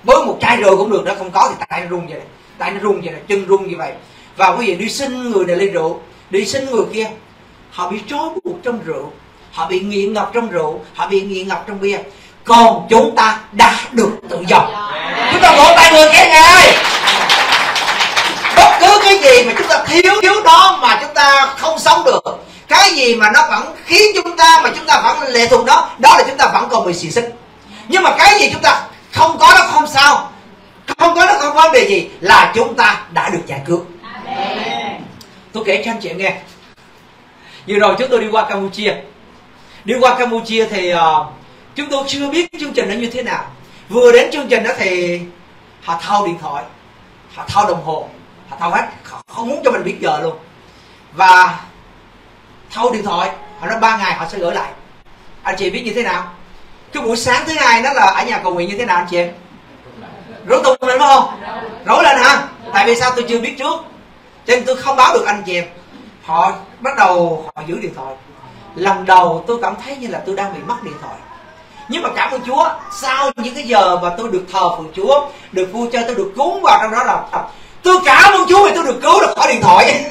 với một chai rượu cũng được, nó không có thì tay nó run vậy này, tay nó run vậy này, chân run như vậy. Và quý vị đi xin người này ly rượu, đi xin người kia, họ bị trói buộc trong rượu, họ bị nghiện ngập trong rượu, họ bị nghiện ngập trong bia. Còn chúng ta đã được tự do. Chúng ta vỗ tay người khen Ngài. Bất cứ cái gì mà chúng ta thiếu đó mà chúng ta không sống được, cái gì mà nó vẫn khiến chúng ta mà chúng ta vẫn lệ thuộc đó, đó là chúng ta vẫn còn bị xiềng xích. Nhưng mà cái gì chúng ta không có nó không sao, không có nó không vấn đề gì, là chúng ta đã được giải cứu. Tôi kể cho anh chị em nghe. Vừa rồi chúng tôi đi qua Campuchia. Đi qua Campuchia thì chúng tôi chưa biết chương trình nó như thế nào. Vừa đến chương trình đó thì họ thâu điện thoại, họ thâu đồng hồ, họ thâu hết, họ không muốn cho mình biết giờ luôn. Và thâu điện thoại, họ nói 3 ngày họ sẽ gửi lại. Anh chị biết như thế nào? Cái buổi sáng thứ hai đó là ở nhà cầu nguyện như thế nào anh chị em? Rối tung lên đúng không? Rối lên hả? Tại vì sao? Tôi chưa biết trước, cho nên tôi không báo được anh chị em. Họ bắt đầu họ giữ điện thoại. Lần đầu tôi cảm thấy như là tôi đang bị mất điện thoại. Nhưng mà cảm ơn Chúa, sau những cái giờ mà tôi được thờ phượng Chúa, được vui chơi, tôi được cúng vào trong đó là tôi cảm ơn Chúa vì tôi được cứu được khỏi điện thoại.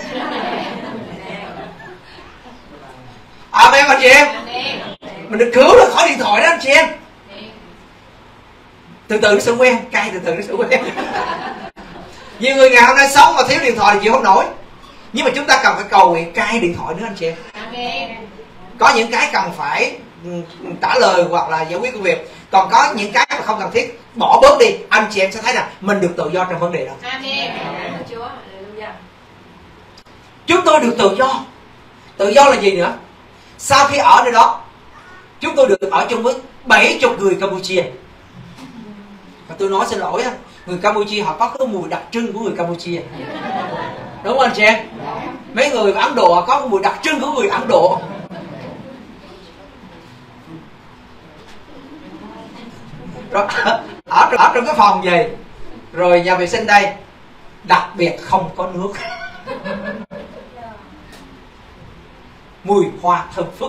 Amen anh chị em. Mình được cứu được khỏi điện thoại đó anh chị em. Từ từ nó sẽ quen, cay từ từ nó sẽ quen. Nhiều người ngày hôm nay sống mà thiếu điện thoại thì chịu không nổi. Nhưng mà chúng ta cần phải cầu nguyện cai điện thoại nữa anh chị em. Có những cái cần phải trả lời hoặc là giải quyết công việc, còn có những cái mà không cần thiết bỏ bớt đi, anh chị em sẽ thấy là mình được tự do trong vấn đề đó. Chúng tôi được tự do. Tự do là gì nữa? Sau khi ở nơi đó, chúng tôi được ở chung với 70 người Campuchia. Và tôi nói xin lỗi, người Campuchia họ có cái mùi đặc trưng của người Campuchia, đúng không anh chị em? Mấy người Ấn Độ họ có cái mùi đặc trưng của người Ấn Độ. Rồi, ở trong cái phòng gì, rồi nhà vệ sinh đây đặc biệt không có nước. Mùi hoa thơm phức.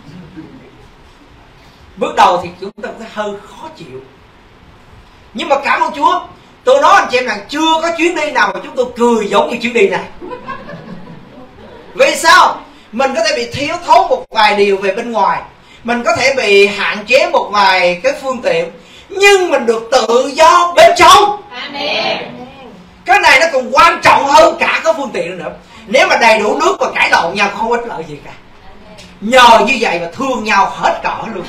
Bước đầu thì chúng ta thấy hơi khó chịu, nhưng mà cảm ơn Chúa, tôi nói anh chị em rằng chưa có chuyến đi nào mà chúng tôi cười giống như chuyến đi này. Vì sao? Mình có thể bị thiếu thốn một vài điều về bên ngoài, mình có thể bị hạn chế một vài cái phương tiện, nhưng mình được tự do bên trong. Cái này nó còn quan trọng hơn cả cái phương tiện nữa. Nếu mà đầy đủ nước và cãi lộn nhau không có ích lợi gì cả. Nhờ như vậy mà thương nhau hết cỡ luôn.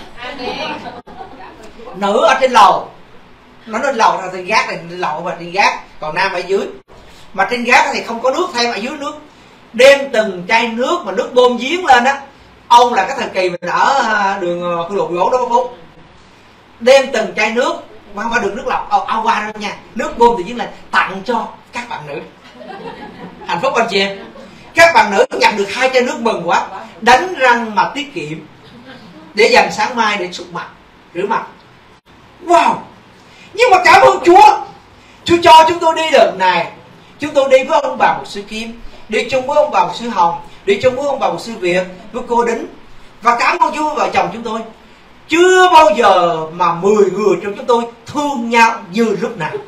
Nữ ở trên lầu, nó lên lầu ra thì gác này, lên lầu và đi gác, còn nam ở dưới. Mà trên gác thì không có nước, thêm ở dưới nước. Đem từng chai nước mà nước bơm giếng lên á. Ông là cái thời kỳ mình ở đường Hương Lộ 14 đó có Phúc. Đem từng chai nước, mà không phải được nước lọc, ao qua đâu nha, nước bơm từ giếng lên tặng cho các bạn nữ. Hạnh phúc anh chị em. Các bạn nữ nhận được 2 chai nước mừng quá, đánh răng mà tiết kiệm để dành sáng mai để sụp mặt, rửa mặt. Wow! Nhưng mà cảm ơn Chúa, Chúa cho chúng tôi đi đợt này. Chúng tôi đi với ông bà mục sư Kim, đi chung với ông bà mục sư Hồng, đi chung với ông bà mục sư Việt, với cô Đính. Và cảm ơn Chúa vợ chồng chúng tôi. Chưa bao giờ mà 10 người trong chúng tôi thương nhau như lúc này.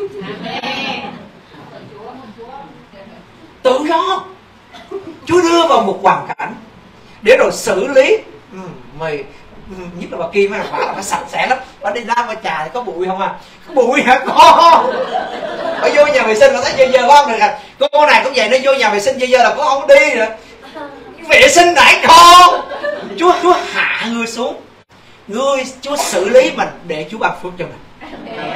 Tự do. Chúa đưa vào một hoàn cảnh để rồi xử lý. Mày nhất là bà Kim là phải sạch sẽ lắm. Bà đi ra bà trà thì có bụi không à? Có bụi hả con? Bà vô nhà vệ sinh mà thấy dơ dơ không được à? Cô này cũng vậy, nó vô nhà vệ sinh dơ dơ là cô không đi nữa. Vệ sinh đại con. Chúa hạ ngươi xuống. Chúa xử lý mình để Chúa ban phước cho mình.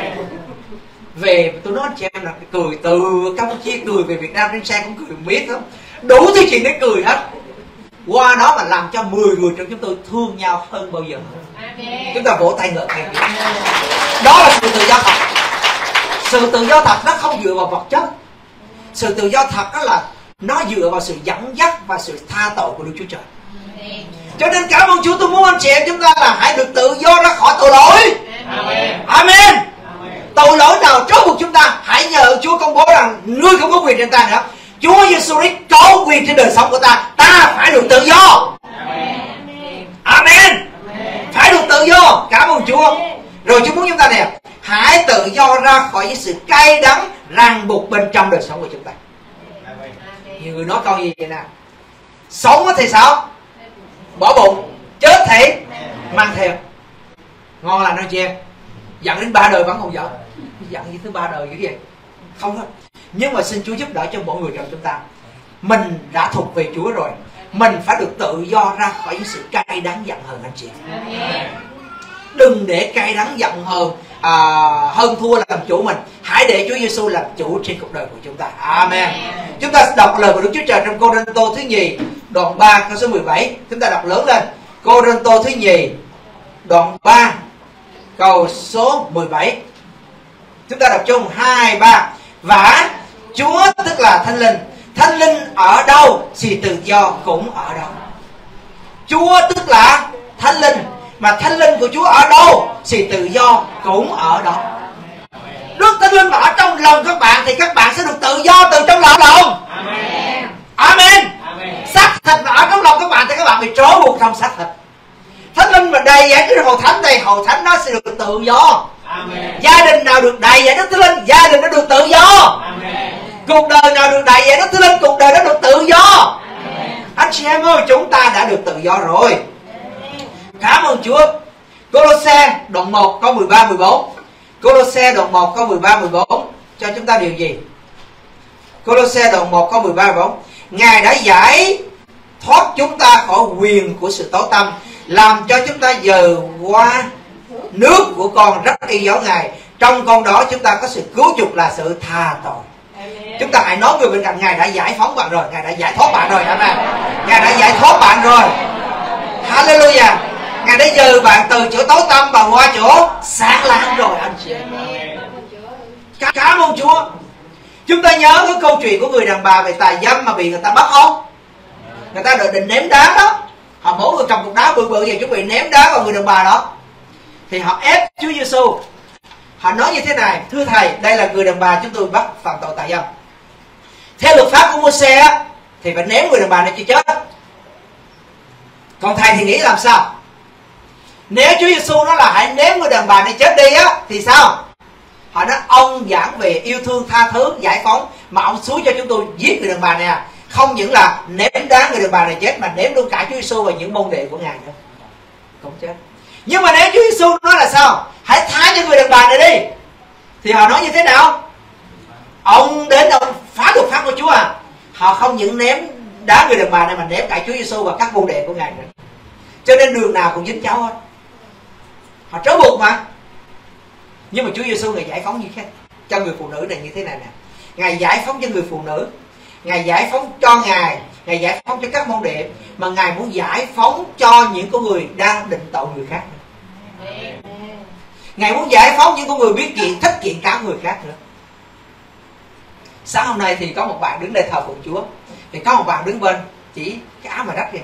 Về tôi nói anh chị em là cười từ Campuchia cười về Việt Nam trên xe cũng cười biết không? Đủ thứ chuyện để cười hết. Qua đó mà làm cho 10 người trong chúng tôi thương nhau hơn bao giờ. Chúng ta vỗ tay ngợi khen. Đó là sự tự do thật. Sự tự do thật nó không dựa vào vật chất. Sự tự do thật đó là nó dựa vào sự dẫn dắt và sự tha tội của Đức Chúa Trời. Cho nên cảm ơn Chúa, tôi muốn anh chị em chúng ta là hãy được tự do ra khỏi tội lỗi. Amen. Tội lỗi nào trói buộc chúng ta, hãy nhờ Chúa công bố rằng ngươi không có quyền trên ta nữa. Chúa Giêsu Christ có quyền trên đời sống của ta. Ta phải được tự do. Amen. Phải được tự do. Cảm ơn Chúa. Rồi Chúa muốn chúng ta nè, hãy tự do ra khỏi những sự cay đắng ràng buộc bên trong đời sống của chúng ta. Nhiều người nói câu gì vậy nè: sống thì sao? Bỏ bụng, chết thì mang theo. Ngon lành anh chị em. Giận đến 3 đời vẫn không giận. Giận như thứ 3 đời như vậy không hết. Nhưng mà xin Chúa giúp đỡ cho mỗi người trong chúng ta. Mình đã thuộc về Chúa rồi, mình phải được tự do ra khỏi những sự cay đắng giận hờn anh chị em. Đừng để cay đắng giận hờn hơn thua làm chủ mình. Hãy để Chúa Giêsu làm chủ trên cuộc đời của chúng ta. Amen. Chúng ta đọc lời của Đức Chúa Trời trong Cô-rinh-tô thứ nhì đoạn 3 câu số 17. Chúng ta đọc lớn lên. Cô-rinh-tô thứ nhì đoạn 3 câu số 17. Chúng ta đọc chung 2, 3. Và Chúa tức là Thánh Linh. Thánh Linh ở đâu thì tự do cũng ở đó. Chúa tức là Thánh Linh, mà Thánh Linh của Chúa ở đâu thì tự do cũng ở đó. Đức Thánh Linh mà ở trong lòng các bạn thì các bạn sẽ được tự do từ trong lòng. Amen. Amen. Xác thịt mà ở trong lòng các bạn thì các bạn bị trói buộc trong xác thịt. Thánh Linh mà đầy dạy cái hội thánh thì hội thánh nó sẽ được tự do. Amen. Gia đình nào được đầy dạy Đức Thánh Linh, gia đình nó được tự do. Amen. Cuộc đời nào được đầy dạy Đức Thánh Linh, cuộc đời nó được tự do. Amen. Anh chị em ơi, chúng ta đã được tự do rồi. Cảm ơn Chúa. Cô-lô-se đoạn 1 câu 13-14. Cô-lô-se đoạn 1 câu 13-14 cho chúng ta điều gì? Cô-lô-se đoạn 1 câu 13-14. Ngài đã giải thoát chúng ta khỏi quyền của sự tối tăm, làm cho chúng ta dời qua nước của con rất yêu dấu Ngài. Trong con đó chúng ta có sự cứu chuộc là sự tha tội. Chúng ta hãy nói người bên cạnh: Ngài đã giải phóng bạn rồi, Ngài đã giải thoát bạn rồi. Amen. Ngài đã giải thoát bạn rồi. Hallelujah. Ngài đã dời bạn từ chỗ tối tăm và qua chỗ sáng láng rồi anh chị. Cảm ơn Chúa. Chúng ta nhớ cái câu chuyện của người đàn bà về tà dâm mà bị người ta bắt không? Người ta định ném đá đó. Họ mỗi người cầm cục đá bự bự về chuẩn bị ném đá vào người đàn bà đó. Thì họ ép Chúa Giêsu. Họ nói như thế này: thưa thầy, đây là người đàn bà chúng tôi bắt phạm tội tà dâm. Theo luật pháp của Mô-se thì phải ném người đàn bà này cho chết. Còn thầy thì nghĩ làm sao? Nếu Chúa Giêsu nói là hãy ném người đàn bà này chết đi á thì sao? Họ nói ông giảng về yêu thương, tha thứ, giải phóng, mà ông xúi cho chúng tôi giết người đàn bà này à. Không những là ném đá người đàn bà này chết mà ném luôn cả Chúa Giêsu và những môn đệ của Ngài nữa. Cũng chết. Nhưng mà nếu Chúa Giêsu nói là sao? Hãy tha cho người đàn bà này đi, thì họ nói như thế nào? Ông đến ông phá luật pháp của Chúa à? Họ không những ném đá người đàn bà này mà ném cả Chúa Giêsu và các môn đệ của Ngài nữa. Cho nên đường nào cũng dính cháu hết. Họ trói buộc mà. Nhưng mà Chúa Giêsu Ngài giải phóng như thế cho người phụ nữ này như thế này nè. Ngài giải phóng cho người phụ nữ, Ngài giải phóng cho Ngài giải phóng cho các môn đệ, mà Ngài muốn giải phóng cho những con người đang định tội người khác nữa. Ngài muốn giải phóng những con người biết thích kiện cáo người khác nữa. Sáng hôm nay thì có một bạn đứng đây thờ phượng Chúa, thì có một bạn đứng bên chỉ cái áo mà rách kìa,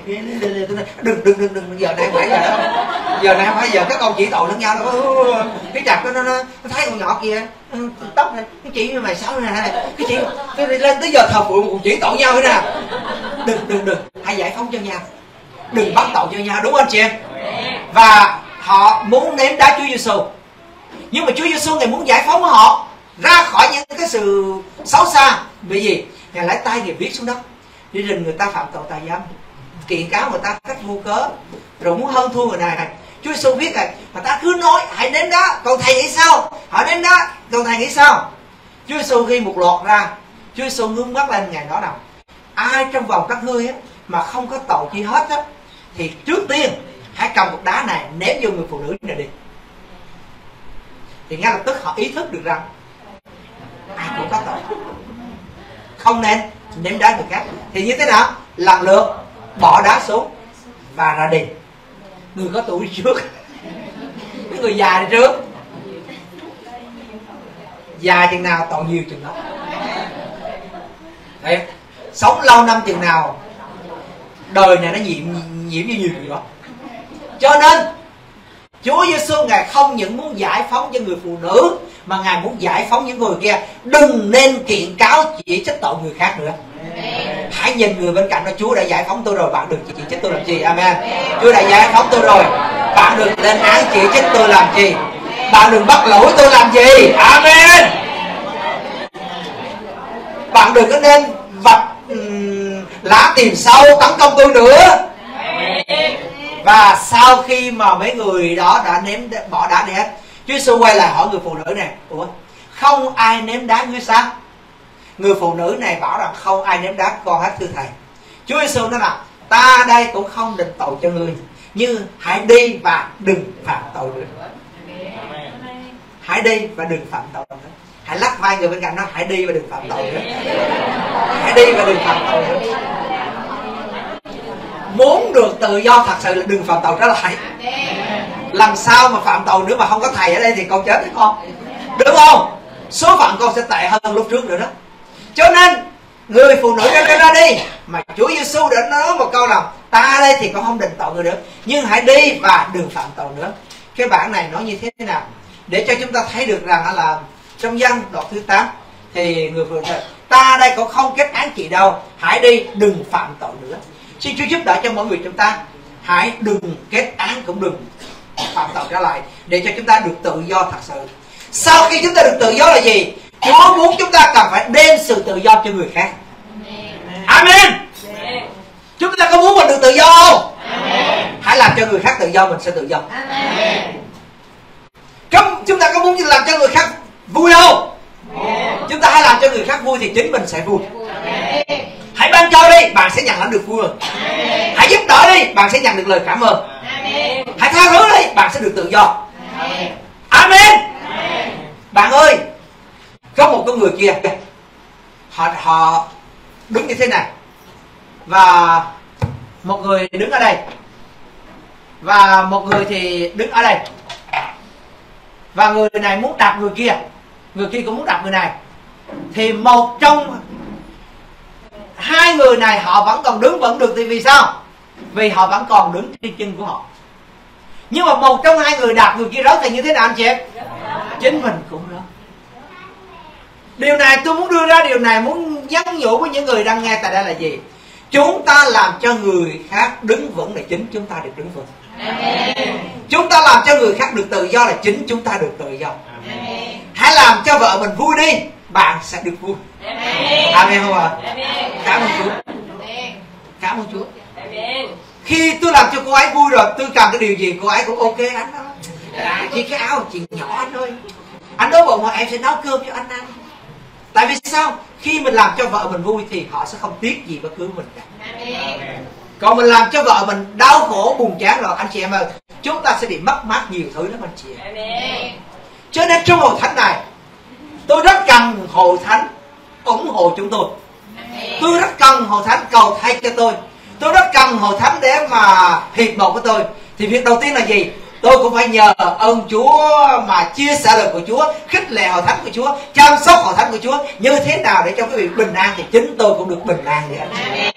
đừng giờ này không phải giờ đó, giờ này không phải giờ các con chỉ tội lẫn nhau đâu. Cái chặt nó thấy con nhỏ kia tóc này, cái chị mày xấu này, cái chị cái lên tới giờ thờ phượng còn chỉ tội nhau nữa nè. Đừng hãy giải phóng cho nhau, đừng bắt tội cho nhau, đúng không anh chị em? Và họ muốn ném đá Chúa Giêsu, nhưng mà Chúa Giêsu Ngài muốn giải phóng họ ra khỏi những cái sự xấu xa. Vì gì? Ngài lấy tay Ngài viết xuống đất. Đi rình người ta phạm tội tà dâm, kiện cáo người ta cách vô cớ, rồi muốn hơn thua người này. Chúa Giêsu viết này, mà ta cứ nói hãy ném đá, còn thầy nghĩ sao? Họ ném đá, còn thầy nghĩ sao? Chúa Giêsu ghi một loạt ra. Chúa Giêsu ngước mắt lên Ngài nói nào: ai trong vòng các ngươi á mà không có tội chi hết á, thì trước tiên hãy cầm cục đá này ném vô người phụ nữ này đi. Thì ngay lập tức họ ý thức được rằng ai cũng có tội, không nên ném đá người khác. Thì như thế nào? Lần lượt bỏ đá xuống và ra đi. Người có tuổi đi trước, cái người già đi trước. Già chừng nào tội nhiều chừng đó. Đấy, sống lâu năm chừng nào đời này nó nhiễm như nhiều chuyện đó. Cho nên Chúa Giêsu Ngài không những muốn giải phóng cho người phụ nữ, mà Ngài muốn giải phóng những người kia. Đừng nên kiện cáo chỉ trích tội người khác nữa. Hãy nhìn người bên cạnh nói: Chúa đã giải phóng tôi rồi, bạn đừng chỉ trích tôi làm chi. Amen. Chúa đã giải phóng tôi rồi, bạn đừng lên án chỉ trích tôi làm chi. Bạn đừng bắt lỗi tôi làm gì. Amen. Bạn đừng có nên vạch lá tìm sâu tấn công tôi nữa. Và sau khi mà mấy người đó đã bỏ đá đi hết, Chúa Giêsu quay lại hỏi người phụ nữ này: ủa, không ai ném đá như sao? Người phụ nữ này bảo rằng không ai ném đá con hết thưa thầy. Chúa Giêsu nói là ta đây cũng không định tội cho ngươi, nhưng hãy đi và đừng phạm tội nữa. Hãy đi và đừng phạm tội nữa. Hãy lắc vai người bên cạnh nó: hãy đi và đừng phạm tội nữa. Hãy đi và đừng phạm tội nữa. Muốn được tự do thật sự là đừng phạm tội trở lại. Lần sau mà phạm tội nữa mà không có thầy ở đây thì con chết đấy con, đúng không? Số phận con sẽ tệ hơn lúc trước nữa đó. Cho nên người phụ nữ đã ra đi, mà Chúa Giêsu đã nói một câu là ta ở đây thì con không định tội người nữa, nhưng hãy đi và đừng phạm tội nữa. Cái bản này nói như thế nào để cho chúng ta thấy được rằng là trong Dân đoạn thứ 8 thì người phụ nữ: ta đây cũng không kết án chị đâu, hãy đi đừng phạm tội nữa. Xin Chúa giúp đỡ cho mọi người chúng ta, hãy đừng kết án cũng đừng phạm tội trở lại, để cho chúng ta được tự do thật sự. Sau khi chúng ta được tự do là gì? Chúa muốn chúng ta cần phải đem sự tự do cho người khác. Amen. Chúng ta có muốn mình được tự do không? Hãy làm cho người khác tự do, mình sẽ tự do. Chúng ta có muốn làm cho người khác vui không? Chúng ta hãy làm cho người khác vui thì chính mình sẽ vui. Hãy ban cho đi, bạn sẽ nhận lãnh được vui. Hãy giúp đỡ đi, bạn sẽ nhận được lời cảm ơn. Hãy tha thứ đi, bạn sẽ được tự do. Amen. Bạn ơi, có một con người kia, họ đứng như thế này, và một người đứng ở đây, và một người thì đứng ở đây, và người này muốn đạp người kia cũng muốn đạp người này, thì một trong hai người này họ vẫn còn đứng vẫn được. Thì vì sao? Vì họ vẫn còn đứng trên chân của họ. Nhưng mà một trong hai người đạp người kia rớt thì như thế nào anh chị em? Chính mình cũng rớt. Điều này tôi muốn đưa ra, điều này muốn nhắn nhủ với những người đang nghe tại đây là gì? Chúng ta làm cho người khác đứng vững là chính chúng ta được đứng vững. Chúng ta làm cho người khác được tự do là chính chúng ta được tự do. Hãy làm cho vợ mình vui đi, bạn sẽ được vui. Amen không ạ? Cảm ơn Chúa. Cảm ơn Chúa. Khi tôi làm cho cô ấy vui rồi, tôi cần cái điều gì cô ấy cũng ok anh đó. Chỉ cái áo chuyện nhỏ anh ơi, anh đói bụng mà em sẽ nấu cơm cho anh ăn. Tại vì sao? Khi mình làm cho vợ mình vui thì họ sẽ không tiếc gì bất cứ mình cả. Còn mình làm cho vợ mình đau khổ buồn chán rồi, anh chị em ơi, chúng ta sẽ bị mất mát nhiều thứ lắm anh chị em. Cho nên trong hội thánh này, tôi rất cần hội thánh ủng hộ chúng tôi. Tôi rất cần hội thánh cầu thay cho tôi. Tôi rất cần hội thánh để mà hiệp một với tôi. Thì việc đầu tiên là gì? Tôi cũng phải nhờ ơn Chúa mà chia sẻ lời của Chúa, khích lệ hội thánh của Chúa, chăm sóc hội thánh của Chúa như thế nào để cho quý vị bình an thì chính tôi cũng được bình an vậy anh.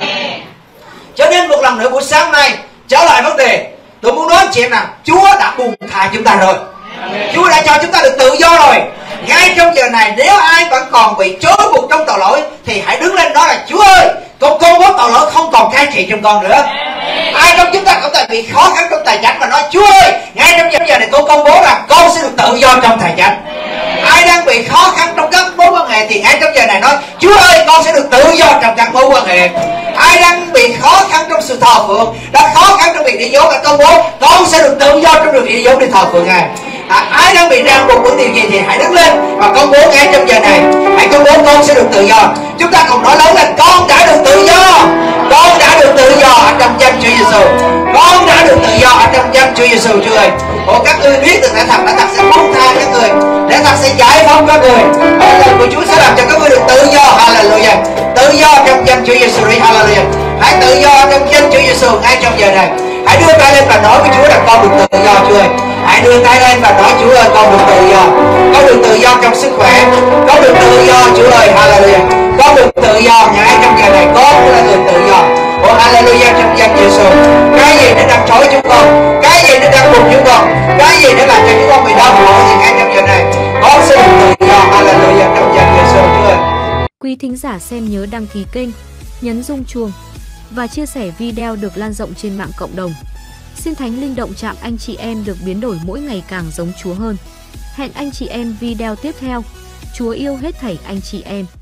Cho nên một lần nữa buổi sáng nay trở lại vấn đề, tôi muốn nói chị em rằng Chúa đã buông tha chúng ta rồi. Chúa đã cho chúng ta được tự do rồi. Ngay trong giờ này, nếu ai vẫn còn bị trói buộc trong tội lỗi thì hãy đứng lên nói là: Chúa ơi, con công bố tội lỗi không còn cai trị trong con nữa. Ai trong chúng ta cũng tại bị khó khăn trong tài chánh mà nói: Chúa ơi, ngay trong giờ này con công bố rằng con sẽ được tự do trong tài chánh. Ai đang bị khó khăn trong các mối quan hệ thì ngay trong giờ này nói: Chúa ơi, con sẽ được tự do trong các mối quan hệ. Ai đang bị khó khăn trong sự thờ phượng, đang khó khăn trong việc đi vốn, đã công bố con sẽ được tự do trong việc đi vốn đi thờ phượng Ngài. Ai đang bị ràng buộc bởi điều gì thì hãy đứng lên và công bố ngay trong giờ này. Hãy công bố con sẽ được tự do. Chúng ta cùng nói lớn lên: con đã được tự do. Con đã được tự do ở trong danh Chúa Giêsu. Con đã được tự do ở trong danh Chúa Giêsu. Chúa ơi, các ngươi biết được lẽ thật sẽ buông tha các người, lẽ thật sẽ giải phóng các người. Lời của Chúa sẽ làm cho các ngươi được tự do. Hallelujah. Tự do trong danh Chúa Giêsu. Hallelujah. Hãy tự do trong danh Chúa Giêsu ngay trong giờ này. Hãy đưa tay lên và nói với Chúa rằng con được tự do. Chúa ơi, hãy đưa tay lên và nói: Chúa ơi, con được tự do. Con được tự do trong sức khỏe. Con được tự do. Chúa ơi, hallelujah. Con được tự do ngay trong giờ này. Con là người tự do. Oh hallelujah, trong danh Giêsu. Cái gì nó đang trói chúng con, cái gì nó đang buộc chúng con, cái gì nó làm cho chúng con bị đau khổ thì ngay trong giờ này con sẽ được tự do. Hallelujah, trong danh Giêsu. Chúa ơi. Quý thính giả xem nhớ đăng ký kênh, nhấn rung chuông và chia sẻ video được lan rộng trên mạng cộng đồng. Xin Thánh Linh động chạm anh chị em được biến đổi mỗi ngày càng giống Chúa hơn. Hẹn anh chị em video tiếp theo. Chúa yêu hết thảy anh chị em.